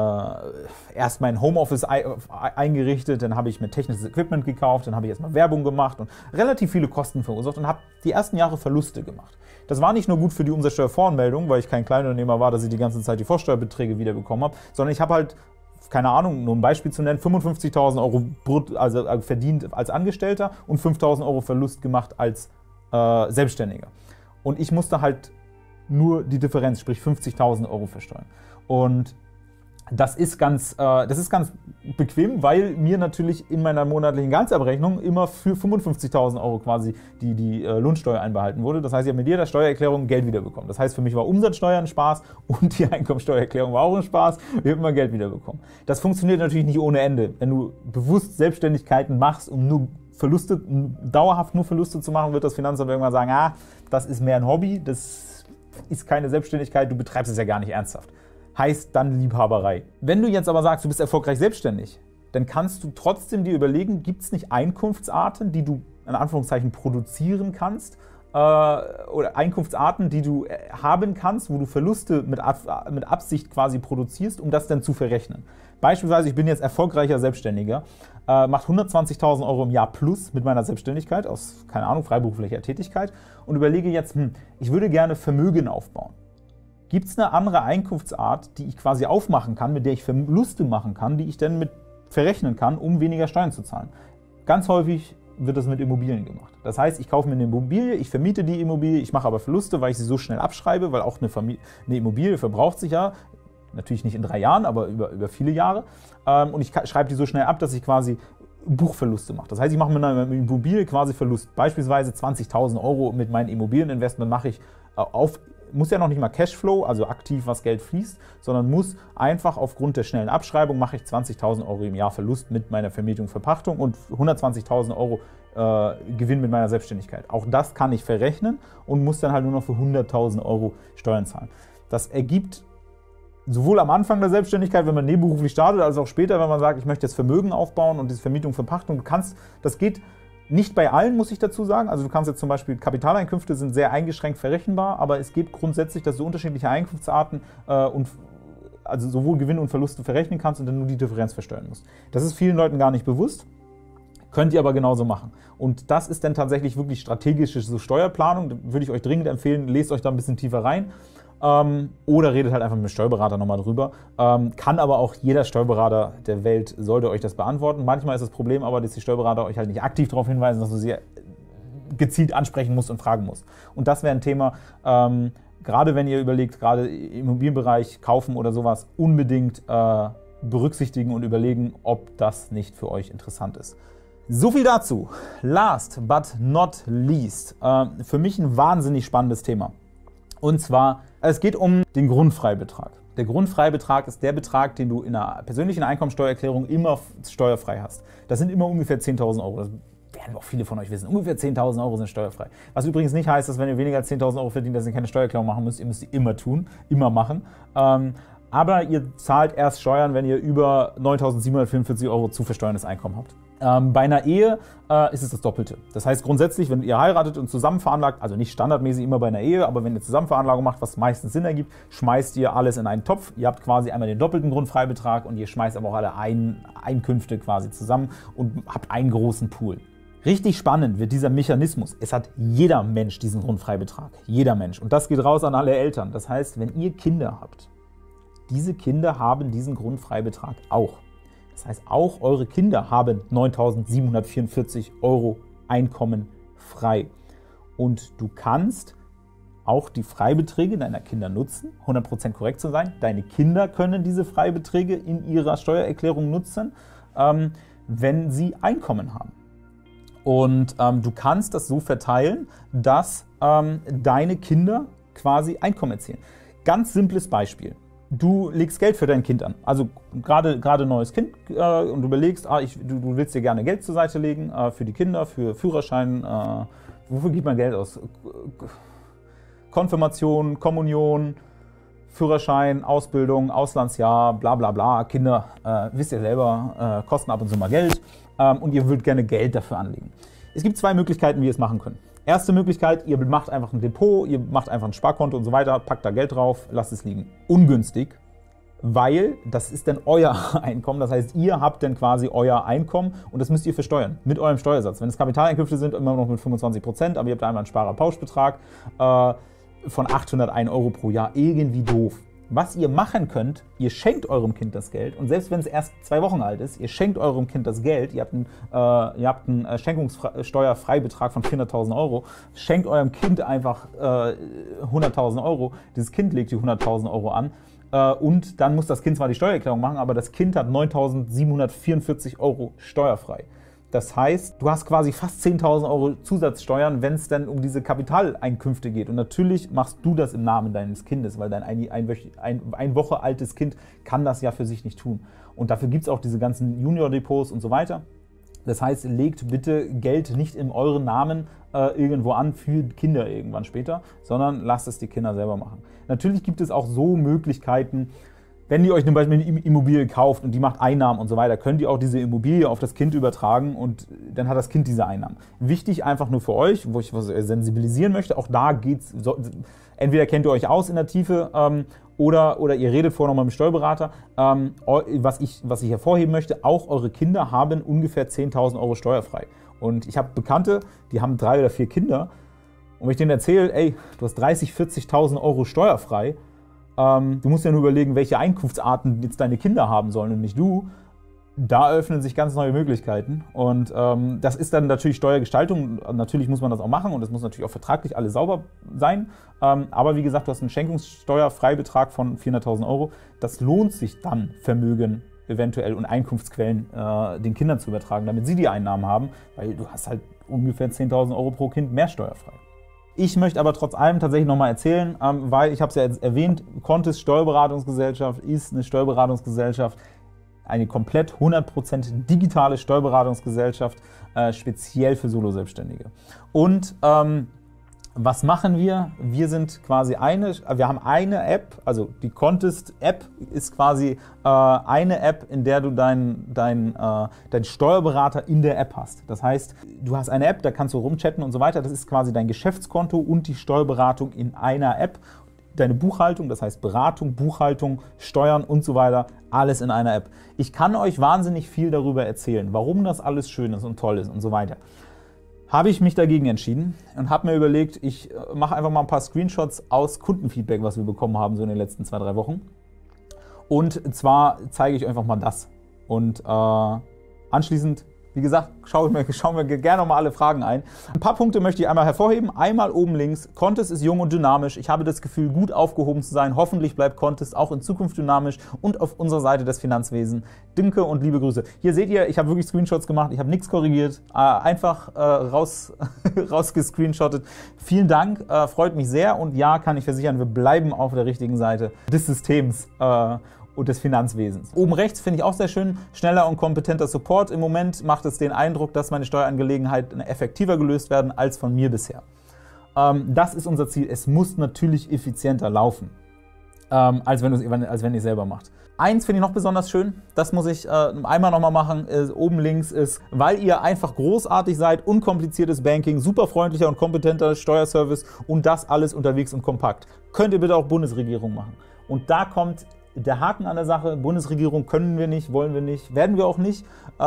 erst mein Homeoffice eingerichtet, dann habe ich mir technisches Equipment gekauft, dann habe ich erstmal Werbung gemacht und relativ viele Kosten verursacht und habe die ersten Jahre Verluste gemacht. Das war nicht nur gut für die Umsatzsteuervoranmeldung, weil ich kein Kleinunternehmer war, dass ich die ganze Zeit die Vorsteuerbeträge wiederbekommen habe, sondern ich habe halt, keine Ahnung, nur ein Beispiel zu nennen, 55.000 Euro also verdient als Angestellter und 5.000 Euro Verlust gemacht als Selbstständiger. Und ich musste halt nur die Differenz, sprich 50.000 Euro versteuern. Und das ist ganz bequem, weil mir natürlich in meiner monatlichen Gehaltsabrechnung immer für 55.000 Euro quasi die Lohnsteuer einbehalten wurde. Das heißt, ich habe mit jeder Steuererklärung Geld wiederbekommen. Das heißt, für mich war Umsatzsteuer ein Spaß und die Einkommensteuererklärung war auch ein Spaß. Ich habe immer Geld wiederbekommen. Das funktioniert natürlich nicht ohne Ende. Wenn du bewusst Selbstständigkeiten machst, um nur dauerhaft nur Verluste zu machen, wird das Finanzamt irgendwann sagen, das ist mehr ein Hobby, das ist keine Selbstständigkeit, du betreibst es ja gar nicht ernsthaft. Heißt dann Liebhaberei. Wenn du jetzt aber sagst, du bist erfolgreich selbstständig, dann kannst du trotzdem dir überlegen, gibt es nicht Einkunftsarten, die du in Anführungszeichen produzieren kannst, oder Einkunftsarten, die du haben kannst, wo du Verluste mit Absicht quasi produzierst, um das dann zu verrechnen. Beispielsweise, ich bin jetzt erfolgreicher Selbstständiger, macht 120.000 Euro im Jahr plus mit meiner Selbstständigkeit aus, keine Ahnung, freiberuflicher Tätigkeit und überlege jetzt, ich würde gerne Vermögen aufbauen. Gibt es eine andere Einkunftsart, die ich quasi aufmachen kann, mit der ich Verluste machen kann, die ich dann mit verrechnen kann, um weniger Steuern zu zahlen? Ganz häufig wird das mit Immobilien gemacht. Das heißt, ich kaufe mir eine Immobilie, ich vermiete die Immobilie, ich mache aber Verluste, weil ich sie so schnell abschreibe, weil auch eine Immobilie verbraucht sich ja, natürlich nicht in 3 Jahren, aber über viele Jahre. Und ich schreibe die so schnell ab, dass ich quasi Buchverluste mache. Das heißt, ich mache mit einer Immobilie quasi Verlust. Beispielsweise 20.000 Euro mit meinem Immobilieninvestment mache ich muss ja noch nicht mal Cashflow, also aktiv was Geld fließt, sondern muss einfach aufgrund der schnellen Abschreibung mache ich 20.000 Euro im Jahr Verlust mit meiner Vermietung, Verpachtung und 120.000 Euro Gewinn mit meiner Selbstständigkeit. Auch das kann ich verrechnen und muss dann halt nur noch für 100.000 Euro Steuern zahlen. Das ergibt sowohl am Anfang der Selbstständigkeit, wenn man nebenberuflich startet, als auch später, wenn man sagt, ich möchte jetzt Vermögen aufbauen und diese Vermietung, Verpachtung, das geht nicht bei allen, muss ich dazu sagen. Also du kannst jetzt zum Beispiel, Kapitaleinkünfte sind sehr eingeschränkt verrechenbar, aber es gibt grundsätzlich, dass du unterschiedliche Einkunftsarten also sowohl Gewinn und Verluste verrechnen kannst und dann nur die Differenz versteuern musst. Das ist vielen Leuten gar nicht bewusst, könnt ihr aber genauso machen. Und das ist dann tatsächlich wirklich strategische Steuerplanung, da würde ich euch dringend empfehlen, lest euch da ein bisschen tiefer rein. Oder redet halt einfach mit dem Steuerberater nochmal drüber. Kann aber auch jeder Steuerberater der Welt, sollte euch das beantworten. Manchmal ist das Problem aber, dass die Steuerberater euch halt nicht aktiv darauf hinweisen, dass du sie gezielt ansprechen musst und fragen musst. Und das wäre ein Thema, gerade wenn ihr überlegt, gerade im Immobilienbereich kaufen oder sowas, unbedingt berücksichtigen und überlegen, ob das nicht für euch interessant ist. So viel dazu. Last but not least, für mich ein wahnsinnig spannendes Thema. Und zwar, es geht um den Grundfreibetrag. Der Grundfreibetrag ist der Betrag, den du in einer persönlichen Einkommensteuererklärung immer steuerfrei hast. Das sind immer ungefähr 10.000 Euro. Das werden auch viele von euch wissen. Ungefähr 10.000 Euro sind steuerfrei. Was übrigens nicht heißt, dass wenn ihr weniger als 10.000 Euro verdient, dass ihr keine Steuererklärung machen müsst. Ihr müsst die immer tun, immer machen. Aber ihr zahlt erst Steuern, wenn ihr über 9.744 Euro zu versteuerndes Einkommen habt. Bei einer Ehe ist es das Doppelte. Das heißt grundsätzlich, wenn ihr heiratet und zusammen veranlagt, also nicht standardmäßig immer bei einer Ehe, aber wenn ihr Zusammenveranlagung macht, was meistens Sinn ergibt, schmeißt ihr alles in einen Topf. Ihr habt quasi einmal den doppelten Grundfreibetrag und ihr schmeißt aber auch alle Einkünfte quasi zusammen und habt einen großen Pool. Richtig spannend wird dieser Mechanismus. Es hat jeder Mensch diesen Grundfreibetrag. Jeder Mensch. Und das geht raus an alle Eltern. Das heißt, wenn ihr Kinder habt, diese Kinder haben diesen Grundfreibetrag auch. Das heißt, auch eure Kinder haben 9.744 € Einkommen frei. Und du kannst auch die Freibeträge deiner Kinder nutzen, 100% korrekt zu sein. Deine Kinder können diese Freibeträge in ihrer Steuererklärung nutzen, wenn sie Einkommen haben. Und du kannst das so verteilen, dass deine Kinder quasi Einkommen erzielen. Ganz simples Beispiel. Du legst Geld für dein Kind an, also gerade neues Kind und du überlegst, du willst dir gerne Geld zur Seite legen für die Kinder, für Führerschein, wofür gibt man Geld aus? Konfirmation, Kommunion, Führerschein, Ausbildung, Auslandsjahr, bla bla bla, Kinder, wisst ihr selber, kosten ab und zu mal Geld und ihr würdet gerne Geld dafür anlegen. Es gibt zwei Möglichkeiten, wie ihr es machen könnt. Erste Möglichkeit, ihr macht einfach ein Depot, ihr macht einfach ein Sparkonto und so weiter, packt da Geld drauf, lasst es liegen. Ungünstig, weil das ist dann euer Einkommen, das heißt, ihr habt dann quasi euer Einkommen und das müsst ihr versteuern mit eurem Steuersatz. Wenn es Kapitaleinkünfte sind, immer noch mit 25%, aber ihr habt einmal einen Sparerpauschbetrag von 801 € pro Jahr, irgendwie doof. Was ihr machen könnt, ihr schenkt eurem Kind das Geld und selbst wenn es erst 2 Wochen alt ist, ihr schenkt eurem Kind das Geld, ihr habt einen Schenkungssteuerfreibetrag von 400.000 €, schenkt eurem Kind einfach 100.000 €, dieses Kind legt die 100.000 € an und dann muss das Kind zwar die Steuererklärung machen, aber das Kind hat 9.744 € steuerfrei. Das heißt, du hast quasi fast 10.000 € Zusatzsteuern, wenn es dann um diese Kapitaleinkünfte geht. Und natürlich machst du das im Namen deines Kindes, weil dein ein Woche altes Kind kann das ja für sich nicht tun. Und dafür gibt es auch diese ganzen Junior-Depots und so weiter. Das heißt, legt bitte Geld nicht in euren Namen irgendwo an für Kinder irgendwann später, sondern lasst es die Kinder selber machen. Natürlich gibt es auch so Möglichkeiten, wenn ihr euch zum Beispiel eine Immobilie kauft und die macht Einnahmen und so weiter, könnt ihr auch diese Immobilie auf das Kind übertragen und dann hat das Kind diese Einnahmen. Wichtig einfach nur für euch, wo ich was sensibilisieren möchte, auch da geht's, entweder kennt ihr euch aus in der Tiefe oder ihr redet vorher noch mal mit dem Steuerberater. Was ich hervorheben möchte, auch eure Kinder haben ungefähr 10.000 € steuerfrei. Und ich habe Bekannte, die haben 3 oder 4 Kinder und wenn ich denen erzähle, ey, du hast 30.000, 40.000 € steuerfrei, du musst ja nur überlegen, welche Einkunftsarten jetzt deine Kinder haben sollen und nicht du. Da öffnen sich ganz neue Möglichkeiten und das ist dann natürlich Steuergestaltung. Natürlich muss man das auch machen und es muss natürlich auch vertraglich alles sauber sein. Aber wie gesagt, du hast einen Schenkungssteuerfreibetrag von 400.000 €. Das lohnt sich dann, Vermögen eventuell und Einkunftsquellen den Kindern zu übertragen, damit sie die Einnahmen haben, weil du hast halt ungefähr 10.000 € pro Kind mehr steuerfrei. Ich möchte aber trotz allem tatsächlich nochmal erzählen, weil ich habe es ja jetzt erwähnt, Kontist Steuerberatungsgesellschaft ist eine Steuerberatungsgesellschaft, eine komplett 100% digitale Steuerberatungsgesellschaft, speziell für Solo-Selbstständige. Und was machen wir? Wir haben eine App, also die Kontist-App ist quasi eine App, in der du deinen Steuerberater in der App hast. Das heißt, du hast eine App, da kannst du rumchatten und so weiter. Das ist quasi dein Geschäftskonto und die Steuerberatung in einer App. Deine Buchhaltung, das heißt Beratung, Buchhaltung, Steuern und so weiter, alles in einer App. Ich kann euch wahnsinnig viel darüber erzählen, warum das alles schön ist und toll ist und so weiter. Habe ich mich dagegen entschieden und habe mir überlegt, ich mache einfach mal ein paar Screenshots aus Kundenfeedback, was wir bekommen haben so in den letzten 2, 3 Wochen. Und zwar zeige ich einfach mal das. Und anschließend, wie gesagt, schauen wir gerne nochmal alle Fragen ein. Ein paar Punkte möchte ich einmal hervorheben. Einmal oben links, Kontist ist jung und dynamisch. Ich habe das Gefühl, gut aufgehoben zu sein. Hoffentlich bleibt Kontist auch in Zukunft dynamisch und auf unserer Seite des Finanzwesens. Danke und liebe Grüße. Hier seht ihr, ich habe wirklich Screenshots gemacht. Ich habe nichts korrigiert. Einfach rausgescreenshottet. Vielen Dank, freut mich sehr. Und ja, kann ich versichern, wir bleiben auf der richtigen Seite des Systems und des Finanzwesens. Oben rechts finde ich auch sehr schön, schneller und kompetenter Support. Im Moment macht es den Eindruck, dass meine Steuerangelegenheiten effektiver gelöst werden als von mir bisher. Das ist unser Ziel. Es muss natürlich effizienter laufen, als wenn ihr es selber macht. Eins finde ich noch besonders schön, das muss ich einmal nochmal machen, oben links ist, weil ihr einfach großartig seid, unkompliziertes Banking, super freundlicher und kompetenter Steuerservice und das alles unterwegs und kompakt. Könnt ihr bitte auch Bundesregierung machen. Und da kommt der Haken an der Sache, Bundesregierung können wir nicht, wollen wir nicht, werden wir auch nicht,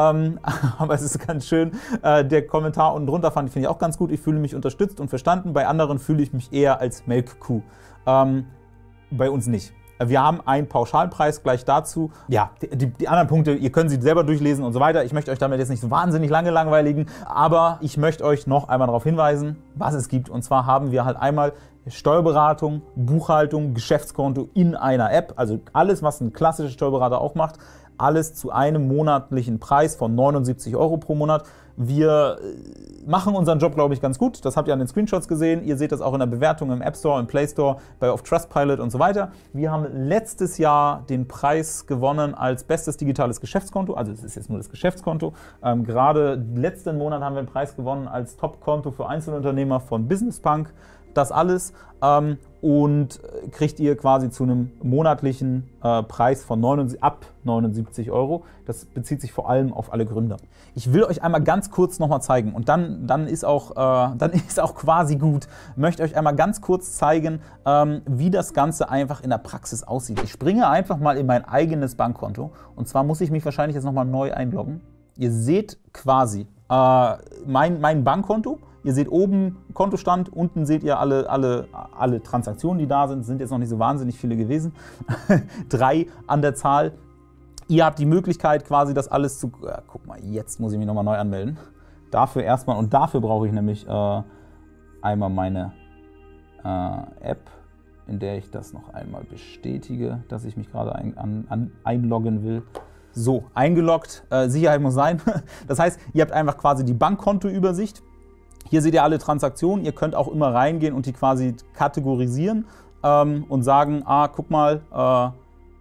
aber es ist ganz schön. Der Kommentar unten drunter finde ich auch ganz gut, ich fühle mich unterstützt und verstanden, bei anderen fühle ich mich eher als Melkkuh. Bei uns nicht. Wir haben einen Pauschalpreis gleich dazu. Ja, die anderen Punkte, ihr könnt sie selber durchlesen und so weiter. Ich möchte euch damit jetzt nicht so wahnsinnig lange langweiligen, aber ich möchte euch noch einmal darauf hinweisen, was es gibt. Und zwar haben wir halt einmal Steuerberatung, Buchhaltung, Geschäftskonto in einer App. Also alles, was ein klassischer Steuerberater auch macht, alles zu einem monatlichen Preis von 79 € pro Monat. Wir machen unseren Job, glaube ich, ganz gut. Das habt ihr an den Screenshots gesehen. Ihr seht das auch in der Bewertung im App Store, im Play Store, auf Trustpilot und so weiter. Wir haben letztes Jahr den Preis gewonnen als bestes digitales Geschäftskonto. Also es ist jetzt nur das Geschäftskonto. Gerade letzten Monat haben wir den Preis gewonnen als Top-Konto für Einzelunternehmer von Business Punk. Das alles und kriegt ihr quasi zu einem monatlichen Preis von ab 79 €. Das bezieht sich vor allem auf alle Gründer. Ich will euch einmal ganz kurz nochmal zeigen und dann ist auch quasi gut. Ich möchte euch einmal ganz kurz zeigen, wie das Ganze einfach in der Praxis aussieht. Ich springe einfach mal in mein eigenes Bankkonto und zwar muss ich mich wahrscheinlich jetzt nochmal neu einloggen. Ihr seht quasi mein Bankkonto. Ihr seht oben Kontostand, unten seht ihr alle Transaktionen, die da sind. Es sind jetzt noch nicht so wahnsinnig viele gewesen. 3 an der Zahl. Ihr habt die Möglichkeit quasi das alles zu... guck mal, jetzt muss ich mich nochmal neu anmelden. Dafür erstmal, und dafür brauche ich nämlich einmal meine App, in der ich das noch einmal bestätige, dass ich mich gerade einloggen will. So, eingeloggt, Sicherheit muss sein. Das heißt, ihr habt einfach quasi die Bankkontoübersicht. Hier seht ihr alle Transaktionen. Ihr könnt auch immer reingehen und die quasi kategorisieren und sagen, guck mal,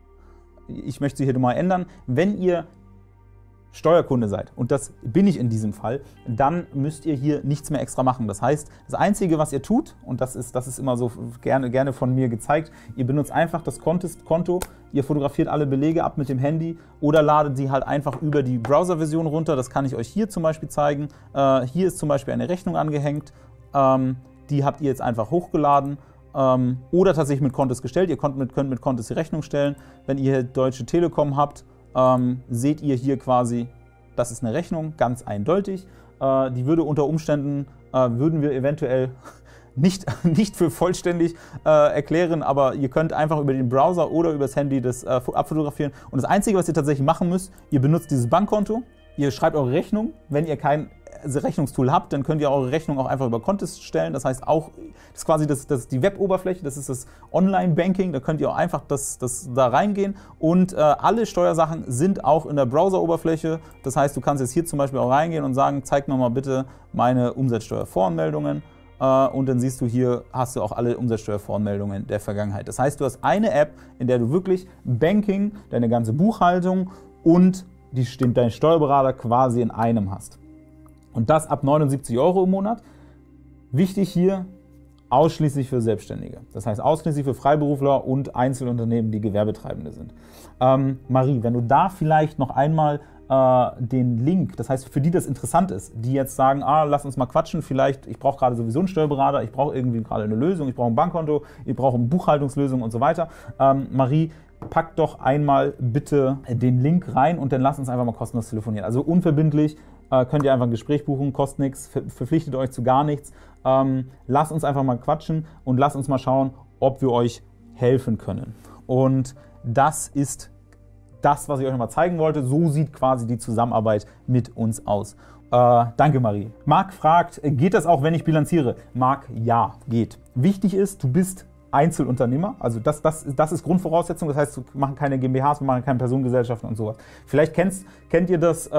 ich möchte sie hier mal ändern. Wenn ihr Steuerkunde seid, und das bin ich in diesem Fall, dann müsst ihr hier nichts mehr extra machen. Das heißt, das Einzige, was ihr tut, und das ist immer so gerne von mir gezeigt, ihr benutzt einfach das Konto, ihr fotografiert alle Belege ab mit dem Handy oder ladet sie halt einfach über die Browser-Version runter. Das kann ich euch hier zum Beispiel zeigen. Hier ist zum Beispiel eine Rechnung angehängt, die habt ihr jetzt einfach hochgeladen. Oder tatsächlich mit Kontos gestellt. Ihr könnt mit Kontos die Rechnung stellen. Wenn ihr Deutsche Telekom habt, seht ihr hier quasi, das ist eine Rechnung, ganz eindeutig. Die würde unter Umständen, würden wir eventuell nicht für vollständig erklären, aber ihr könnt einfach über den Browser oder über das Handy das abfotografieren. Und das Einzige, was ihr tatsächlich machen müsst, ihr benutzt dieses Bankkonto, ihr schreibt eure Rechnung. Wenn ihr kein Rechnungstool habt, dann könnt ihr eure Rechnung auch einfach über Kontos stellen. Das heißt auch, das ist quasi die Web-Oberfläche, das ist das Online-Banking, da könnt ihr auch einfach da reingehen und alle Steuersachen sind auch in der Browser-Oberfläche. Das heißt, du kannst jetzt hier zum Beispiel auch reingehen und sagen, zeig mir mal bitte meine Umsatzsteuervoranmeldungen und dann siehst du hier, hast du auch alle Umsatzsteuervoranmeldungen der Vergangenheit. Das heißt, du hast eine App, in der du wirklich Banking, deine ganze Buchhaltung und deinen Steuerberater quasi in einem hast. Und das ab 79 € im Monat. Wichtig hier, ausschließlich für Selbstständige. Das heißt ausschließlich für Freiberufler und Einzelunternehmen, die Gewerbetreibende sind. Marie, wenn du da vielleicht noch einmal den Link, das heißt für die das interessant ist, die jetzt sagen, lass uns mal quatschen, vielleicht, ich brauche gerade sowieso einen Steuerberater, ich brauche irgendwie gerade eine Lösung, ich brauche ein Bankkonto, ich brauche eine Buchhaltungslösung und so weiter. Marie, pack doch einmal bitte den Link rein und dann lass uns einfach mal kostenlos telefonieren. Also unverbindlich, könnt ihr einfach ein Gespräch buchen, kostet nichts, verpflichtet euch zu gar nichts. Lasst uns einfach mal quatschen und lasst uns mal schauen, ob wir euch helfen können. Und das ist das, was ich euch noch mal zeigen wollte. So sieht quasi die Zusammenarbeit mit uns aus. Danke, Marie. Marc fragt, geht das auch, wenn ich bilanziere? Marc, ja, geht. Wichtig ist, du bist Einzelunternehmer, also das ist Grundvoraussetzung, das heißt, wir machen keine GmbHs, wir machen keine Personengesellschaften und sowas. Vielleicht kennt ihr das,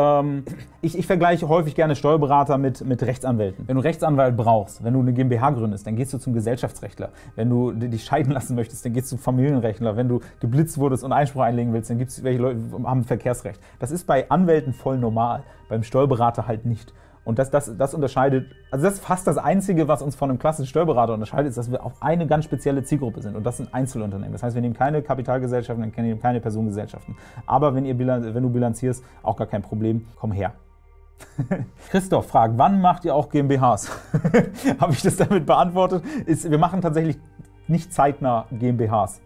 ich vergleiche häufig gerne Steuerberater mit Rechtsanwälten. Wenn du Rechtsanwalt brauchst, wenn du eine GmbH gründest, dann gehst du zum Gesellschaftsrechtler. Wenn du dich scheiden lassen möchtest, dann gehst du zum Familienrechtler. Wenn du geblitzt wurdest und Einspruch einlegen willst, dann gibt es welche Leute, die haben Verkehrsrecht. Das ist bei Anwälten voll normal, beim Steuerberater halt nicht. Und das unterscheidet, also das ist fast das Einzige, was uns von einem klassischen Steuerberater unterscheidet, ist, dass wir auf eine ganz spezielle Zielgruppe sind. Und das sind Einzelunternehmen. Das heißt, wir nehmen keine Kapitalgesellschaften, wir nehmen keine Personengesellschaften. Aber wenn du bilanzierst, auch gar kein Problem, komm her. Christoph fragt, wann macht ihr auch GmbHs? Habe ich das damit beantwortet? Wir machen tatsächlich nicht zeitnah GmbHs.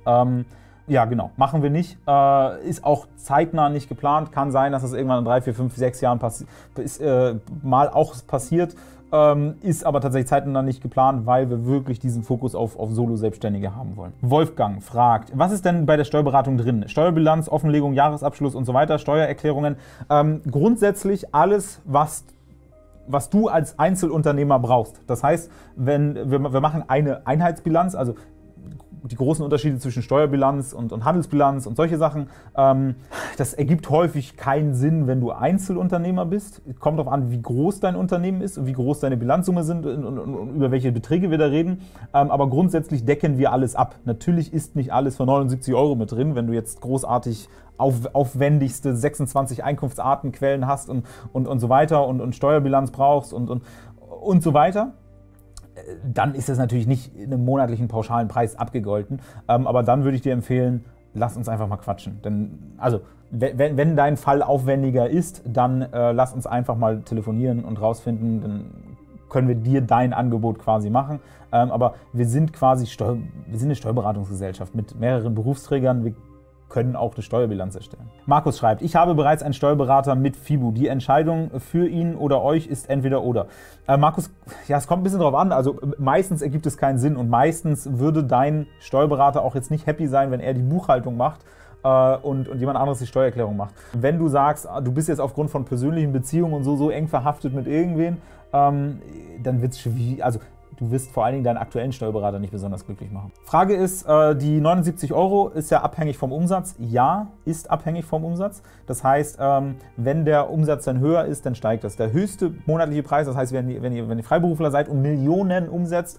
Ja, genau. Machen wir nicht. Ist auch zeitnah nicht geplant. Kann sein, dass das irgendwann in 3, 4, 5, 6 Jahren mal auch passiert. ist aber tatsächlich zeitnah nicht geplant, weil wir wirklich diesen Fokus auf Solo-Selbstständige haben wollen. Wolfgang fragt, was ist denn bei der Steuerberatung drin? Steuerbilanz, Offenlegung, Jahresabschluss und so weiter, Steuererklärungen. Grundsätzlich alles, was du als Einzelunternehmer brauchst. Das heißt, wenn wir machen eine Einheitsbilanz, also die großen Unterschiede zwischen Steuerbilanz und Handelsbilanz und solche Sachen, das ergibt häufig keinen Sinn, wenn du Einzelunternehmer bist. Kommt darauf an, wie groß dein Unternehmen ist und wie groß deine Bilanzsumme sind und über welche Beträge wir da reden. Aber grundsätzlich decken wir alles ab. Natürlich ist nicht alles für 79 € mit drin, wenn du jetzt großartig aufwendigste 26 Einkunftsartenquellen hast und so weiter und Steuerbilanz brauchst und so weiter. Dann ist das natürlich nicht in einem monatlichen pauschalen Preis abgegolten. Aber dann würde ich dir empfehlen, lass uns einfach mal quatschen. Denn, also, wenn dein Fall aufwendiger ist, dann lass uns einfach mal telefonieren und rausfinden, dann können wir dir dein Angebot quasi machen. Aber wir sind eine Steuerberatungsgesellschaft mit mehreren Berufsträgern. Wir können auch eine Steuerbilanz erstellen. Markus schreibt, ich habe bereits einen Steuerberater mit FIBU. Die Entscheidung für ihn oder euch ist entweder oder. Markus, ja, es kommt ein bisschen drauf an. Also meistens ergibt es keinen Sinn und meistens würde dein Steuerberater auch jetzt nicht happy sein, wenn er die Buchhaltung macht und jemand anderes die Steuererklärung macht. Wenn du sagst, du bist jetzt aufgrund von persönlichen Beziehungen und so eng verhaftet mit irgendwen, dann wird es schwierig. Also du wirst vor allen Dingen deinen aktuellen Steuerberater nicht besonders glücklich machen. Frage ist, die 79 € ist ja abhängig vom Umsatz. Ja, ist abhängig vom Umsatz. Das heißt, wenn der Umsatz dann höher ist, dann steigt das. Der höchste monatliche Preis, das heißt, wenn ihr Freiberufler seid und Millionen umsetzt,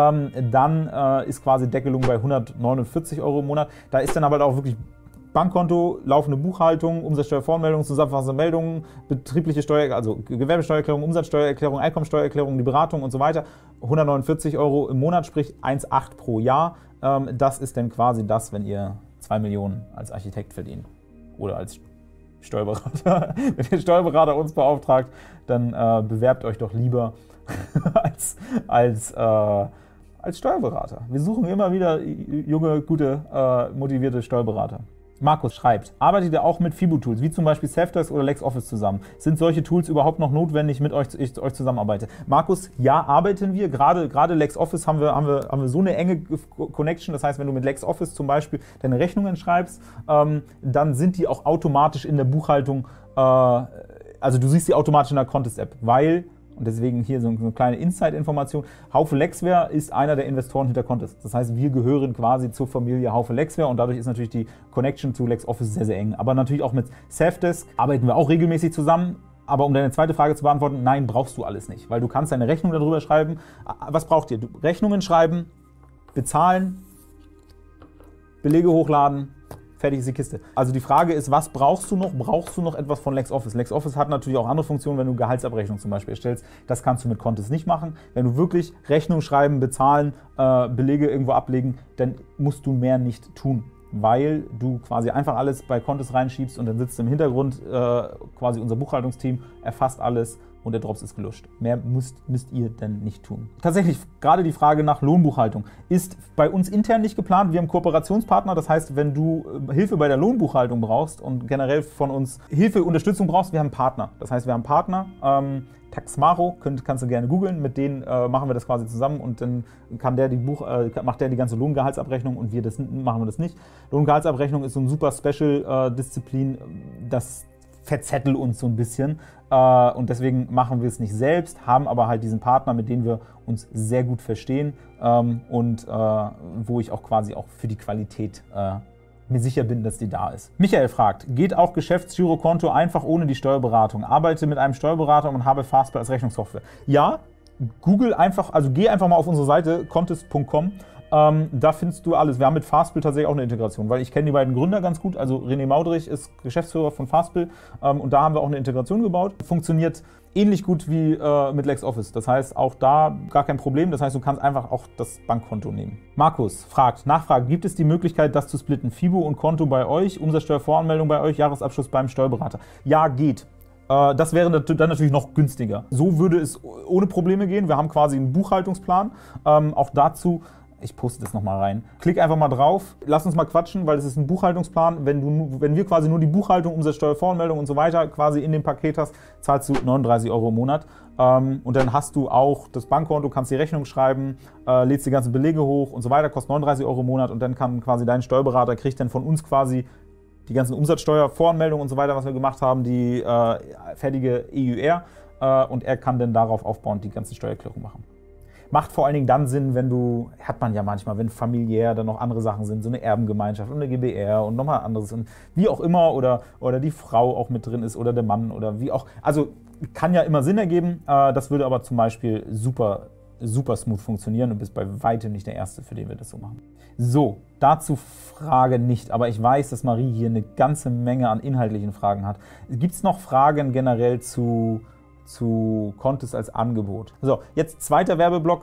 dann ist quasi Deckelung bei 149 € im Monat. Da ist dann aber auch wirklich Bankkonto, laufende Buchhaltung, Umsatzsteuervoranmeldung, zusammenfassende Meldungen, betriebliche also Gewerbesteuererklärung, Umsatzsteuererklärung, Einkommensteuererklärung, die Beratung und so weiter. 149 € im Monat, sprich 1,8 pro Jahr. Das ist dann quasi das, wenn ihr 2 Millionen als Architekt verdient oder als Steuerberater. Wenn ihr Steuerberater uns beauftragt, dann bewerbt euch doch lieber als Steuerberater. Wir suchen immer wieder junge, gute, motivierte Steuerberater. Markus schreibt, arbeitet ihr auch mit FIBU-Tools, wie zum Beispiel Safdesk oder LexOffice zusammen? Sind solche Tools überhaupt noch notwendig, mit euch zusammenarbeite? Markus, ja, arbeiten wir. Gerade LexOffice haben wir so eine enge Connection. Das heißt, wenn du mit LexOffice zum Beispiel deine Rechnungen schreibst, dann sind die auch automatisch in der Buchhaltung, also du siehst die automatisch in der Contest-App, weil, und deswegen hier so eine kleine Inside-Information, Haufe Lexware ist einer der Investoren hinter Contest. Das heißt, wir gehören quasi zur Familie Haufe Lexware und dadurch ist natürlich die Connection zu LexOffice sehr, sehr eng. Aber natürlich auch mit Safdesk arbeiten wir auch regelmäßig zusammen. Aber um deine zweite Frage zu beantworten, nein, brauchst du alles nicht, weil du kannst deine Rechnung darüber schreiben. Was braucht ihr? Rechnungen schreiben, bezahlen, Belege hochladen, fertig ist die Kiste. Also die Frage ist, was brauchst du noch? Brauchst du noch etwas von LexOffice? LexOffice hat natürlich auch andere Funktionen, wenn du Gehaltsabrechnung zum Beispiel erstellst. Das kannst du mit Contest nicht machen. Wenn du wirklich Rechnung schreiben, bezahlen, Belege irgendwo ablegen, dann musst du mehr nicht tun, weil du quasi einfach alles bei Contest reinschiebst und dann sitzt im Hintergrund quasi unser Buchhaltungsteam, erfasst alles und der Drops ist gelöscht. Mehr müsst ihr denn nicht tun. Tatsächlich, gerade die Frage nach Lohnbuchhaltung ist bei uns intern nicht geplant. Wir haben Kooperationspartner, das heißt, wenn du Hilfe bei der Lohnbuchhaltung brauchst und generell von uns Hilfe, Unterstützung brauchst, wir haben Partner. Das heißt, wir haben Partner, Taxmaro, kannst du gerne googeln, mit denen machen wir das quasi zusammen und dann macht der die ganze Lohngehaltsabrechnung und machen wir das nicht. Lohngehaltsabrechnung ist so ein super Special-Disziplin, das verzettelt uns so ein bisschen und deswegen machen wir es nicht selbst, haben aber halt diesen Partner, mit dem wir uns sehr gut verstehen und wo ich auch quasi auch für die Qualität mir sicher bin, dass die da ist. Michael fragt, geht auch Geschäftsgirokonto einfach ohne die Steuerberatung? Arbeite mit einem Steuerberater und habe Fastbill als Rechnungssoftware. Ja, geh einfach mal auf unsere Seite contest.com. Da findest du alles. Wir haben mit Fastbill tatsächlich auch eine Integration, weil ich kenne die beiden Gründer ganz gut. Also René Maudrich ist Geschäftsführer von Fastbill und da haben wir auch eine Integration gebaut. Funktioniert ähnlich gut wie mit LexOffice. Das heißt, auch da gar kein Problem. Das heißt, du kannst einfach auch das Bankkonto nehmen. Markus fragt, Nachfrage, gibt es die Möglichkeit, das zu splitten? FIBU und Konto bei euch, Umsatzsteuervoranmeldung bei euch, Jahresabschluss beim Steuerberater? Ja, geht. Das wäre dann natürlich noch günstiger. So würde es ohne Probleme gehen. Wir haben quasi einen Buchhaltungsplan. Auch dazu Ich poste das nochmal rein. Klick einfach mal drauf, lass uns mal quatschen, weil das ist ein Buchhaltungsplan. Wenn wir quasi nur die Buchhaltung, Umsatzsteuervoranmeldung und so weiter quasi in dem Paket hast, zahlst du 39 € im Monat. Und dann hast du auch das Bankkonto, kannst die Rechnung schreiben, lädst die ganzen Belege hoch und so weiter, kostet 39 € im Monat und dann kann quasi dein Steuerberater, kriegt dann von uns quasi die ganzen Umsatzsteuervoranmeldungen und so weiter, was wir gemacht haben, die fertige EUR und er kann dann darauf aufbauend die ganze Steuererklärung machen. Macht vor allen Dingen dann Sinn, wenn du, hat man ja manchmal, wenn familiär dann noch andere Sachen sind, so eine Erbengemeinschaft und eine GbR und nochmal anderes und wie auch immer oder die Frau auch mit drin ist oder der Mann oder wie auch, also kann ja immer Sinn ergeben, das würde aber zum Beispiel super smooth funktionieren und bist bei weitem nicht der Erste, für den wir das so machen. So, dazu Frage nicht, aber ich weiß, dass Marie hier eine ganze Menge an inhaltlichen Fragen hat. Gibt es noch Fragen generell zu Contest als Angebot? So, jetzt zweiter Werbeblock.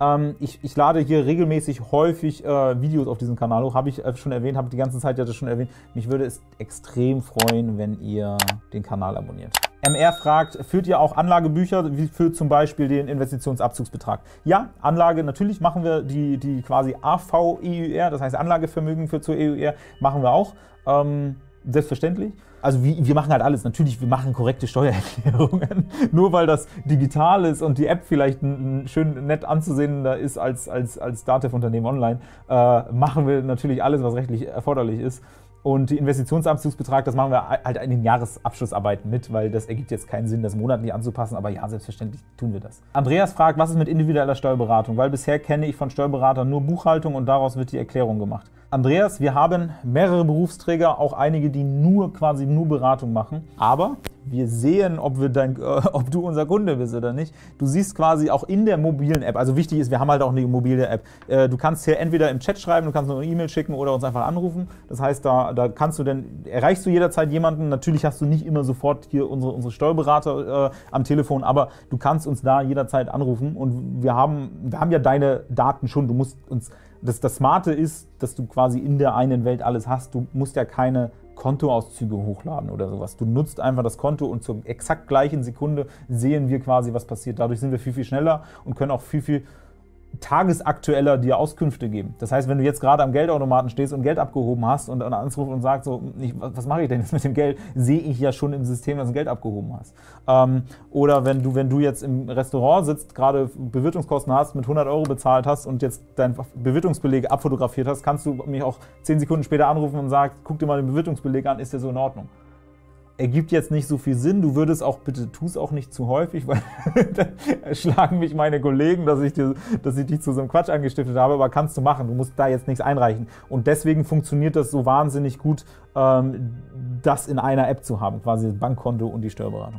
Ich lade hier regelmäßig häufig Videos auf diesen Kanal hoch, habe ich schon erwähnt, habe die ganze Zeit ja das schon erwähnt. Mich würde es extrem freuen, wenn ihr den Kanal abonniert. MR fragt, führt ihr auch Anlagebücher, wie für zum Beispiel den Investitionsabzugsbetrag? Ja, Anlage, natürlich machen wir die quasi AV-EUR, das heißt Anlagevermögen zur EUR, machen wir auch, selbstverständlich. Also wir machen halt alles. Natürlich, wir machen korrekte Steuererklärungen. Nur weil das digital ist und die App vielleicht schön nett anzusehender ist als Datev-Unternehmen online, machen wir natürlich alles, was rechtlich erforderlich ist. Und die Investitionsabzugsbetrag, das machen wir halt in den Jahresabschlussarbeiten mit, weil das ergibt jetzt keinen Sinn, das monatlich anzupassen, aber ja, selbstverständlich tun wir das. Andreas fragt, was ist mit individueller Steuerberatung? Weil bisher kenne ich von Steuerberatern nur Buchhaltung und daraus wird die Erklärung gemacht. Andreas, wir haben mehrere Berufsträger, auch einige, die quasi nur Beratung machen, aber wir sehen, ob du unser Kunde bist oder nicht. Du siehst quasi auch in der mobilen App, also wichtig ist, wir haben halt auch eine mobile App. Du kannst hier entweder im Chat schreiben, du kannst noch eine E-Mail schicken oder uns einfach anrufen. Das heißt, da erreichst du jederzeit jemanden. Natürlich hast du nicht immer sofort hier unsere Steuerberater am Telefon, aber du kannst uns da jederzeit anrufen und wir haben ja deine Daten schon. Du musst uns, das Smarte ist, dass du quasi in der einen Welt alles hast. Du musst ja keine Kontoauszüge hochladen oder sowas. Du nutzt einfach das Konto und zur exakt gleichen Sekunde sehen wir quasi, was passiert. Dadurch sind wir viel, viel schneller und können auch viel, viel tagesaktueller dir Auskünfte geben. Das heißt, wenn du jetzt gerade am Geldautomaten stehst und Geld abgehoben hast und anrufst und sagst, so, was mache ich denn jetzt mit dem Geld, sehe ich ja schon im System, dass du Geld abgehoben hast. Oder wenn du jetzt im Restaurant sitzt, gerade Bewirtungskosten hast, mit 100 € bezahlt hast und jetzt deinen Bewirtungsbeleg abfotografiert hast, kannst du mich auch 10 Sekunden später anrufen und sagen, guck dir mal den Bewirtungsbeleg an, ist der so in Ordnung? Ergibt jetzt nicht so viel Sinn, du würdest auch, bitte tu es auch nicht zu häufig, weil dann schlagen mich meine Kollegen, dass ich dich zu so einem Quatsch angestiftet habe, aber kannst du machen, du musst da jetzt nichts einreichen. Und deswegen funktioniert das so wahnsinnig gut, das in einer App zu haben, quasi das Bankkonto und die Steuerberatung.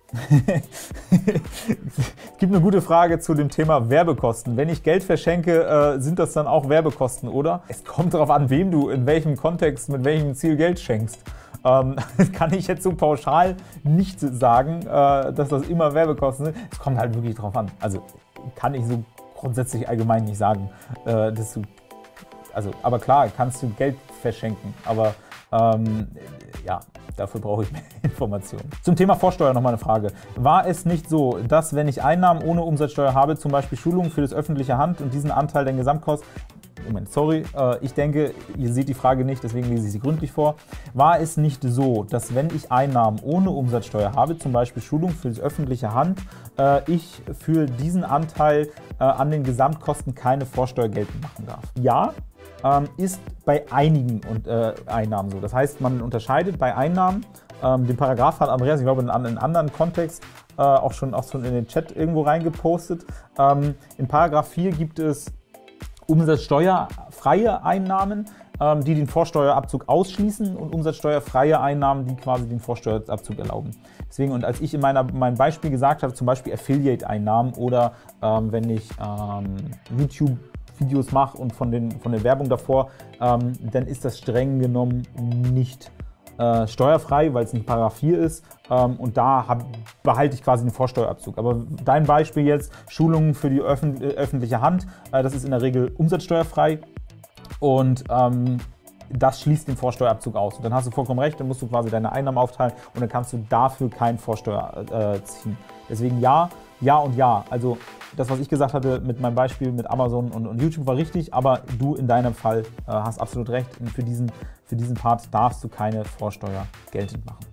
Es gibt eine gute Frage zu dem Thema Werbekosten. Wenn ich Geld verschenke, sind das dann auch Werbekosten, oder? Es kommt darauf an, wem du in welchem Kontext, mit welchem Ziel Geld schenkst. Kann ich jetzt so pauschal nicht sagen, dass das immer Werbekosten sind. Es kommt halt wirklich drauf an. Also kann ich so grundsätzlich allgemein nicht sagen, dass du, aber klar, kannst du Geld verschenken, aber ja, dafür brauche ich mehr Informationen. Zum Thema Vorsteuer nochmal eine Frage. War es nicht so, dass wenn ich Einnahmen ohne Umsatzsteuer habe, zum Beispiel Schulungen für das öffentliche Hand und diesen Anteil der Gesamtkosten, Moment, sorry, ich denke, ihr seht die Frage nicht, deswegen lese ich sie gründlich vor. War es nicht so, dass wenn ich Einnahmen ohne Umsatzsteuer habe, zum Beispiel Schulung für die öffentliche Hand, ich für diesen Anteil an den Gesamtkosten keine Vorsteuer geltend machen darf? Ja, ist bei einigen Einnahmen so. Das heißt, man unterscheidet bei Einnahmen, den Paragraph hat Andreas, ich glaube, in einem anderen Kontext auch schon in den Chat irgendwo reingepostet. In Paragraph 4 gibt es umsatzsteuerfreie Einnahmen, die den Vorsteuerabzug ausschließen und umsatzsteuerfreie Einnahmen, die quasi den Vorsteuerabzug erlauben. Deswegen, und als ich in meinem Beispiel gesagt habe, zum Beispiel Affiliate-Einnahmen oder wenn ich YouTube-Videos mache und von der Werbung davor, dann ist das streng genommen nicht steuerfrei, weil es nicht Paragraph 4 ist und da behalte ich quasi den Vorsteuerabzug. Aber dein Beispiel jetzt, Schulungen für die öffentliche Hand, das ist in der Regel umsatzsteuerfrei und das schließt den Vorsteuerabzug aus. Und dann hast du vollkommen recht, dann musst du quasi deine Einnahmen aufteilen und dann kannst du dafür keinen Vorsteuer ziehen. Deswegen ja, Ja und ja. Also das, was ich gesagt hatte mit meinem Beispiel mit Amazon und YouTube war richtig, aber du in deinem Fall hast absolut recht. Für diesen Part darfst du keine Vorsteuer geltend machen.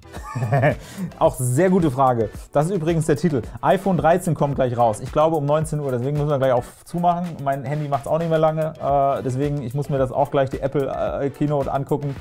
Auch sehr gute Frage. Das ist übrigens der Titel. iPhone 13 kommt gleich raus. Ich glaube um 19 Uhr, deswegen müssen wir gleich auch zumachen. Mein Handy macht es auch nicht mehr lange, deswegen ich muss mir das auch gleich die Apple Keynote angucken.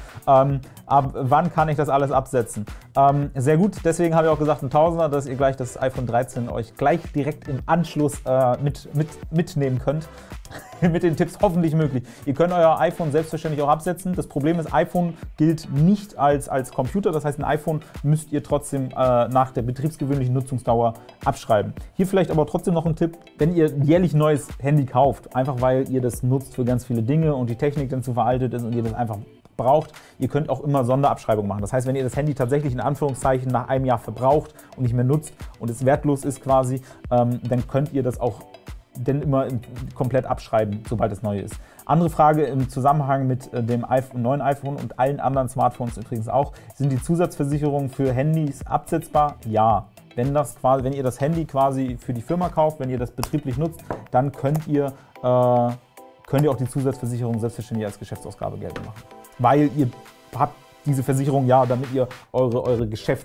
Ab wann kann ich das alles absetzen? Sehr gut, deswegen habe ich auch gesagt, ein Tausender, dass ihr gleich das iPhone 13 euch gleich direkt im Anschluss mitnehmen könnt. Mit den Tipps hoffentlich möglich. Ihr könnt euer iPhone selbstverständlich auch absetzen. Das Problem ist, iPhone gilt nicht als Computer. Das heißt, ein iPhone müsst ihr trotzdem nach der betriebsgewöhnlichen Nutzungsdauer abschreiben. Hier vielleicht aber trotzdem noch ein Tipp, wenn ihr jährlich ein neues Handy kauft, einfach weil ihr das nutzt für ganz viele Dinge und die Technik dann zu veraltet ist und ihr das einfach braucht, ihr könnt auch immer Sonderabschreibung machen. Das heißt, wenn ihr das Handy tatsächlich in Anführungszeichen nach einem Jahr verbraucht und nicht mehr nutzt und es wertlos ist quasi, dann könnt ihr das auch immer komplett abschreiben, sobald es neu ist. Andere Frage im Zusammenhang mit dem neuen iPhone und allen anderen Smartphones übrigens auch, sind die Zusatzversicherungen für Handys absetzbar? Ja. Wenn ihr das Handy quasi für die Firma kauft, wenn ihr das betrieblich nutzt, dann könnt ihr auch die Zusatzversicherung selbstverständlich als Geschäftsausgabe geltend machen. Weil ihr habt diese Versicherung ja, damit ihr eure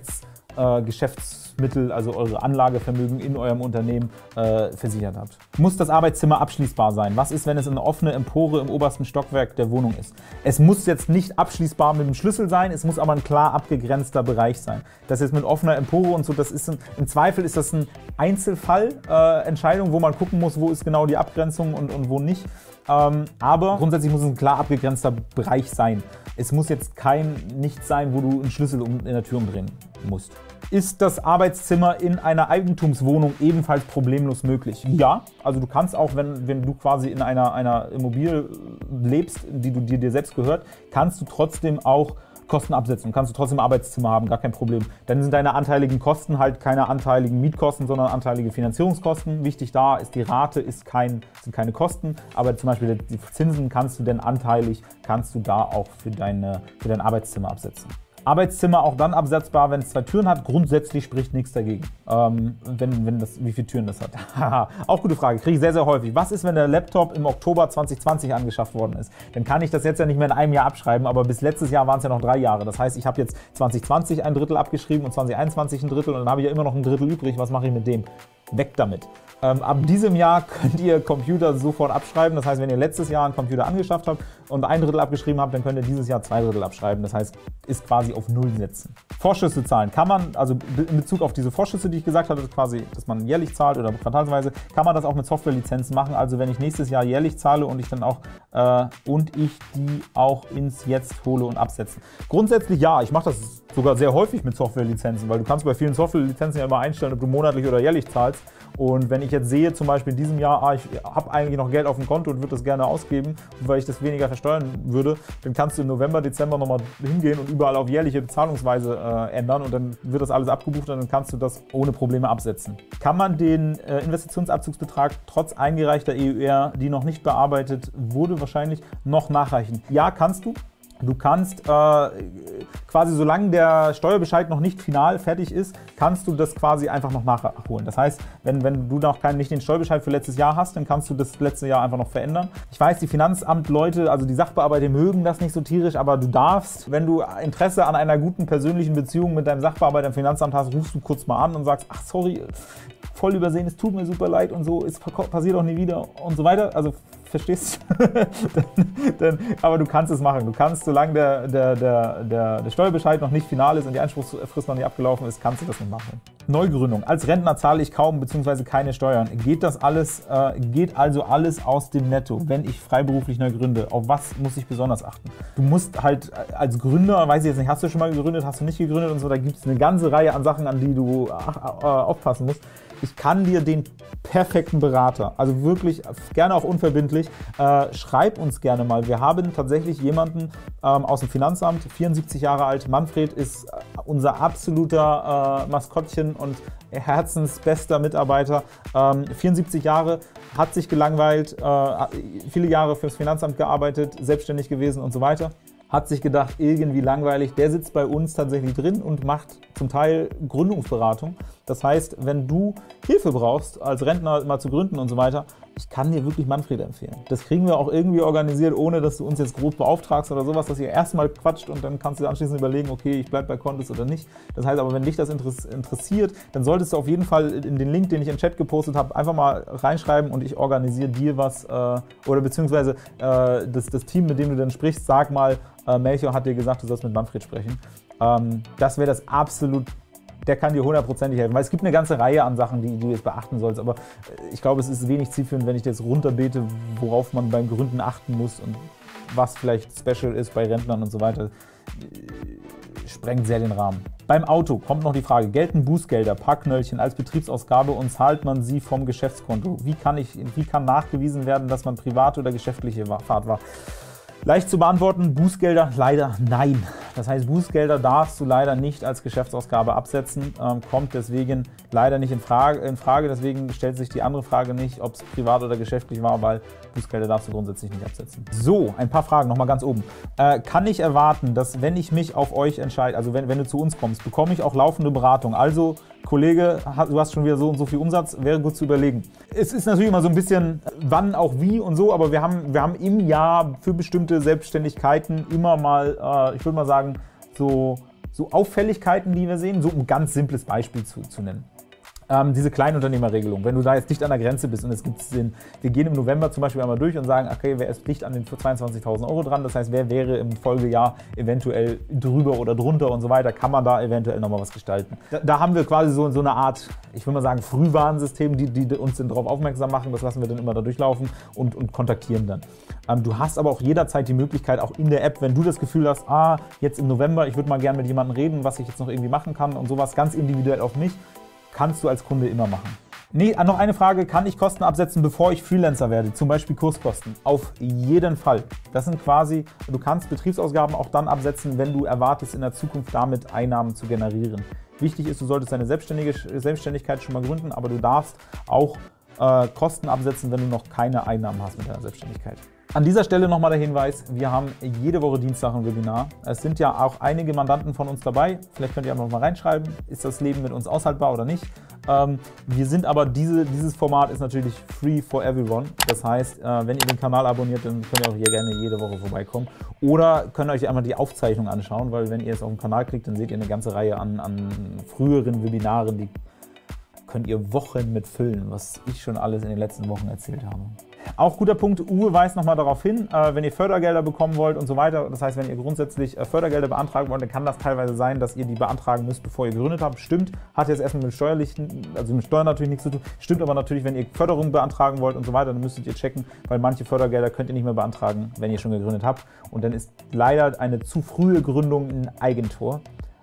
Geschäftsmittel, also eure Anlagevermögen in eurem Unternehmen versichert habt. Muss das Arbeitszimmer abschließbar sein? Was ist, wenn es eine offene Empore im obersten Stockwerk der Wohnung ist? Es muss jetzt nicht abschließbar mit dem Schlüssel sein, es muss aber ein klar abgegrenzter Bereich sein. Das jetzt mit offener Empore und so, das ist im Zweifel ist das ein Einzelfall-Entscheidung, wo man gucken muss, wo ist genau die Abgrenzung und wo nicht. Aber grundsätzlich muss es ein klar abgegrenzter Bereich sein. Es muss jetzt nichts sein, wo du einen Schlüssel in der Tür umdrehen musst. Ist das Arbeitszimmer in einer Eigentumswohnung ebenfalls problemlos möglich? Ja, also du kannst auch, wenn du quasi in einer Immobilie lebst, die dir selbst gehört, kannst du trotzdem auch Kosten absetzen, kannst du trotzdem Arbeitszimmer haben, gar kein Problem. Dann sind deine anteiligen Kosten halt keine anteiligen Mietkosten, sondern anteilige Finanzierungskosten. Wichtig da ist, die Rate sind keine Kosten, aber zum Beispiel die Zinsen kannst du da auch für dein Arbeitszimmer absetzen. Arbeitszimmer auch dann absetzbar, wenn es 2 Türen hat. Grundsätzlich spricht nichts dagegen, wie viele Türen das hat. Auch gute Frage, kriege ich sehr, sehr häufig. Was ist, wenn der Laptop im Oktober 2020 angeschafft worden ist? Dann kann ich das jetzt ja nicht mehr in einem Jahr abschreiben, aber bis letztes Jahr waren es ja noch 3 Jahre. Das heißt, ich habe jetzt 2020 ein Drittel abgeschrieben und 2021 ein Drittel und dann habe ich ja immer noch ein Drittel übrig. Was mache ich mit dem? Weg damit. Ab diesem Jahr könnt ihr Computer sofort abschreiben. Das heißt, wenn ihr letztes Jahr einen Computer angeschafft habt und ein Drittel abgeschrieben habt, dann könnt ihr dieses Jahr 2 Drittel abschreiben. Das heißt, ist quasi auf Null setzen. Vorschüsse zahlen kann man, also in Bezug auf diese Vorschüsse, die ich gesagt hatte, quasi, dass man jährlich zahlt oder quartalsweise, kann man das auch mit Softwarelizenzen machen. Also wenn ich nächstes Jahr jährlich zahle und ich die auch ins Jetzt hole und absetze. Grundsätzlich ja, ich mache das sogar sehr häufig mit Softwarelizenzen, weil du kannst bei vielen Softwarelizenzen ja immer einstellen, ob du monatlich oder jährlich zahlst. Und wenn ich jetzt sehe, zum Beispiel in diesem Jahr, ich habe eigentlich noch Geld auf dem Konto und würde das gerne ausgeben, weil ich das weniger versteuern würde, dann kannst du im November, Dezember nochmal hingehen und überall auf jährliche Bezahlungsweise ändern und dann wird das alles abgebucht und dann kannst du das ohne Probleme absetzen. Kann man den Investitionsabzugsbetrag trotz eingereichter EUR, die noch nicht bearbeitet wurde, wahrscheinlich noch nachreichen? Ja, kannst du. Du kannst quasi, solange der Steuerbescheid noch nicht final fertig ist, kannst du das quasi einfach noch nachholen. Das heißt, wenn du noch nicht den Steuerbescheid für letztes Jahr hast, dann kannst du das letzte Jahr einfach noch verändern. Ich weiß, die Finanzamtleute, also die Sachbearbeiter mögen das nicht so tierisch, aber du darfst, wenn du Interesse an einer guten persönlichen Beziehung mit deinem Sachbearbeiter im Finanzamt hast, rufst du kurz mal an und sagst, ach sorry, voll übersehen, es tut mir super leid und so, es passiert auch nie wieder und so weiter. Also verstehst du? Aber du kannst es machen. Du kannst, solange der Steuerbescheid noch nicht final ist und die Einspruchsfrist noch nicht abgelaufen ist, kannst du das nicht machen. Neugründung. Als Rentner zahle ich kaum bzw. keine Steuern. Geht also alles aus dem Netto, wenn ich freiberuflich neu gründe? Auf was muss ich besonders achten? Du musst halt als Gründer, weiß ich jetzt nicht, hast du schon mal gegründet, hast du nicht gegründet und so, da gibt es eine ganze Reihe an Sachen, an die du aufpassen musst. Ich kann dir den perfekten Berater, also wirklich gerne auch unverbindlich, schreib uns gerne mal. Wir haben tatsächlich jemanden aus dem Finanzamt, 74 Jahre alt, Manfred ist unser absoluter Maskottchen und herzensbester Mitarbeiter, 74 Jahre, hat sich gelangweilt, viele Jahre fürs Finanzamt gearbeitet, selbstständig gewesen und so weiter. hat sich gedacht, irgendwie langweilig, der sitzt bei uns tatsächlich drin und macht zum Teil Gründungsberatung. Das heißt, wenn du Hilfe brauchst, als Rentner mal zu gründen und so weiter, ich kann dir wirklich Manfred empfehlen. Das kriegen wir auch irgendwie organisiert, ohne dass du uns jetzt groß beauftragst oder sowas, dass ihr erstmal quatscht und dann kannst du anschließend überlegen, okay, ich bleibe bei Contest oder nicht. Das heißt aber, wenn dich das interessiert, dann solltest du auf jeden Fall in den Link, den ich im Chat gepostet habe, einfach mal reinschreiben und ich organisiere dir was oder beziehungsweise das Team, mit dem du dann sprichst, sag mal, Melchior hat dir gesagt, du sollst mit Manfred sprechen. Das wäre das absolut. Der kann dir hundertprozentig helfen, weil es gibt eine ganze Reihe an Sachen, die du jetzt beachten sollst, aber ich glaube, es ist wenig zielführend, wenn ich dir jetzt runterbete, worauf man beim Gründen achten muss und was vielleicht special ist bei Rentnern und so weiter, sprengt sehr den Rahmen. Beim Auto kommt noch die Frage, gelten Bußgelder, Parkknöllchen als Betriebsausgabe und zahlt man sie vom Geschäftskonto? Wie kann nachgewiesen werden, dass man private oder geschäftliche Fahrt war? Leicht zu beantworten, Bußgelder leider nein. Das heißt, Bußgelder darfst du leider nicht als Geschäftsausgabe absetzen, kommt deswegen leider nicht in Frage. Deswegen stellt sich die andere Frage nicht, ob es privat oder geschäftlich war, weil Bußgelder darfst du grundsätzlich nicht absetzen. So, ein paar Fragen nochmal ganz oben. Kann ich erwarten, dass wenn ich mich auf euch entscheide, also wenn du zu uns kommst, bekomme ich auch laufende Beratung? Also, Kollege, du hast schon wieder so und so viel Umsatz, wäre gut zu überlegen. Es ist natürlich immer so ein bisschen, wann, auch wie und so, aber wir haben im Jahr für bestimmte Selbstständigkeiten immer mal, ich würde mal sagen, so Auffälligkeiten, die wir sehen, so ein ganz simples Beispiel zu nennen. Diese Kleinunternehmerregelung, wenn du da jetzt dicht an der Grenze bist und es gibt wir gehen im November zum Beispiel einmal durch und sagen, okay, wer ist dicht an den 22.000 € dran, das heißt, wer wäre im Folgejahr eventuell drüber oder drunter und so weiter, kann man da eventuell nochmal was gestalten. Da haben wir quasi so eine Art, ich würde mal sagen, Frühwarnsystem, die uns dann darauf aufmerksam machen, das lassen wir dann immer da durchlaufen und kontaktieren dann. Du hast aber auch jederzeit die Möglichkeit, auch in der App, wenn du das Gefühl hast, jetzt im November, ich würde mal gerne mit jemandem reden, was ich jetzt noch irgendwie machen kann und sowas, ganz individuell auf mich, kannst du als Kunde immer machen. Noch eine Frage, kann ich Kosten absetzen, bevor ich Freelancer werde? Zum Beispiel Kurskosten. Auf jeden Fall. Das sind quasi, du kannst Betriebsausgaben auch dann absetzen, wenn du erwartest, in der Zukunft damit Einnahmen zu generieren. Wichtig ist, du solltest deine Selbstständigkeit schon mal gründen, aber du darfst auch Kosten absetzen, wenn du noch keine Einnahmen hast mit deiner Selbstständigkeit. An dieser Stelle nochmal der Hinweis, wir haben jede Woche Dienstag ein Webinar. Es sind ja auch einige Mandanten von uns dabei. Vielleicht könnt ihr einfach mal reinschreiben, ist das Leben mit uns aushaltbar oder nicht. Wir sind aber, dieses Format ist natürlich free for everyone. Das heißt, wenn ihr den Kanal abonniert, dann könnt ihr auch hier gerne jede Woche vorbeikommen. Oder könnt euch einmal die Aufzeichnung anschauen, weil wenn ihr jetzt auf den Kanal klickt, dann seht ihr eine ganze Reihe an früheren Webinaren, die könnt ihr Wochen mit füllen, was ich schon alles in den letzten Wochen erzählt habe. Auch guter Punkt, Uwe weist nochmal darauf hin, wenn ihr Fördergelder bekommen wollt und so weiter, das heißt, wenn ihr grundsätzlich Fördergelder beantragen wollt, dann kann das teilweise sein, dass ihr die beantragen müsst, bevor ihr gegründet habt. Stimmt, hat jetzt erstmal mit steuerlichen, also mit Steuern natürlich nichts zu tun. Stimmt aber natürlich, wenn ihr Förderung beantragen wollt und so weiter, dann müsstet ihr checken, weil manche Fördergelder könnt ihr nicht mehr beantragen, wenn ihr schon gegründet habt. Und dann ist leider eine zu frühe Gründung ein Eigentor.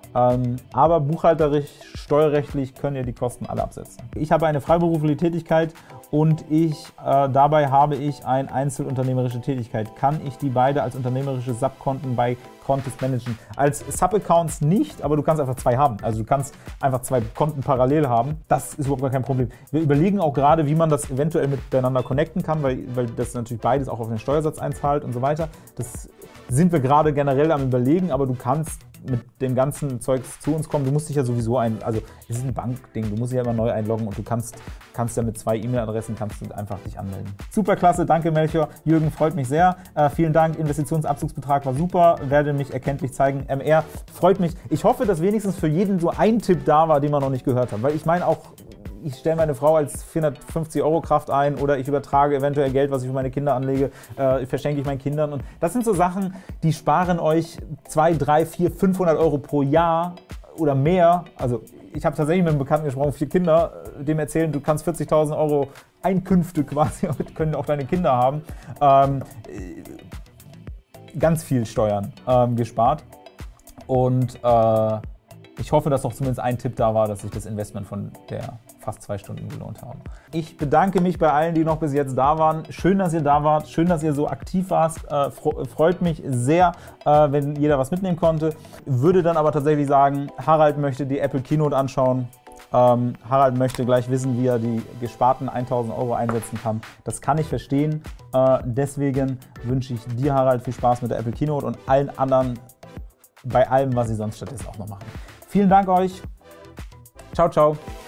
Aber buchhalterisch, steuerrechtlich können ihr die Kosten alle absetzen. Ich habe eine freiberufliche Tätigkeit und dabei habe ich eine einzelunternehmerische Tätigkeit. Kann ich die beide als unternehmerische Subkonten bei Contest managen? Als Subaccounts nicht, aber du kannst einfach zwei haben. Also du kannst einfach zwei Konten parallel haben. Das ist überhaupt gar kein Problem. Wir überlegen auch gerade, wie man das eventuell miteinander connecten kann, weil das natürlich beides auch auf den Steuersatz einzahlt und so weiter. Das sind wir gerade generell am Überlegen, aber du kannst mit dem ganzen Zeugs zu uns kommen. Du musst dich ja sowieso also es ist ein Bankding, du musst dich ja immer neu einloggen und du kannst ja mit 2 E-Mail-Adressen einfach dich anmelden. Super klasse, danke Melchior. Jürgen, freut mich sehr. Vielen Dank, Investitionsabzugsbetrag war super, werde mich erkenntlich zeigen. MR, freut mich. Ich hoffe, dass wenigstens für jeden so ein Tipp da war, den man noch nicht gehört hat, weil ich meine auch, ich stelle meine Frau als 450 € Kraft ein oder ich übertrage eventuell Geld, was ich für meine Kinder anlege, verschenke ich meinen Kindern. Und das sind so Sachen, die sparen euch 2, 3, 4, 500 € pro Jahr oder mehr. Also ich habe tatsächlich mit einem Bekannten gesprochen, 4 Kinder, dem erzählen, du kannst 40.000 € Einkünfte quasi, können auch deine Kinder haben. Ganz viel Steuern gespart. Und ich hoffe, dass noch zumindest ein Tipp da war, dass sich das Investment von der fast 2 Stunden gelohnt haben. Ich bedanke mich bei allen, die noch bis jetzt da waren. Schön, dass ihr da wart. Schön, dass ihr so aktiv wart. Freut mich sehr, wenn jeder was mitnehmen konnte. Würde dann aber tatsächlich sagen, Harald möchte die Apple Keynote anschauen. Harald möchte gleich wissen, wie er die gesparten 1.000 € einsetzen kann. Das kann ich verstehen. Deswegen wünsche ich dir, Harald, viel Spaß mit der Apple Keynote und allen anderen bei allem, was sie sonst stattdessen auch noch machen. Vielen Dank euch. Ciao, ciao.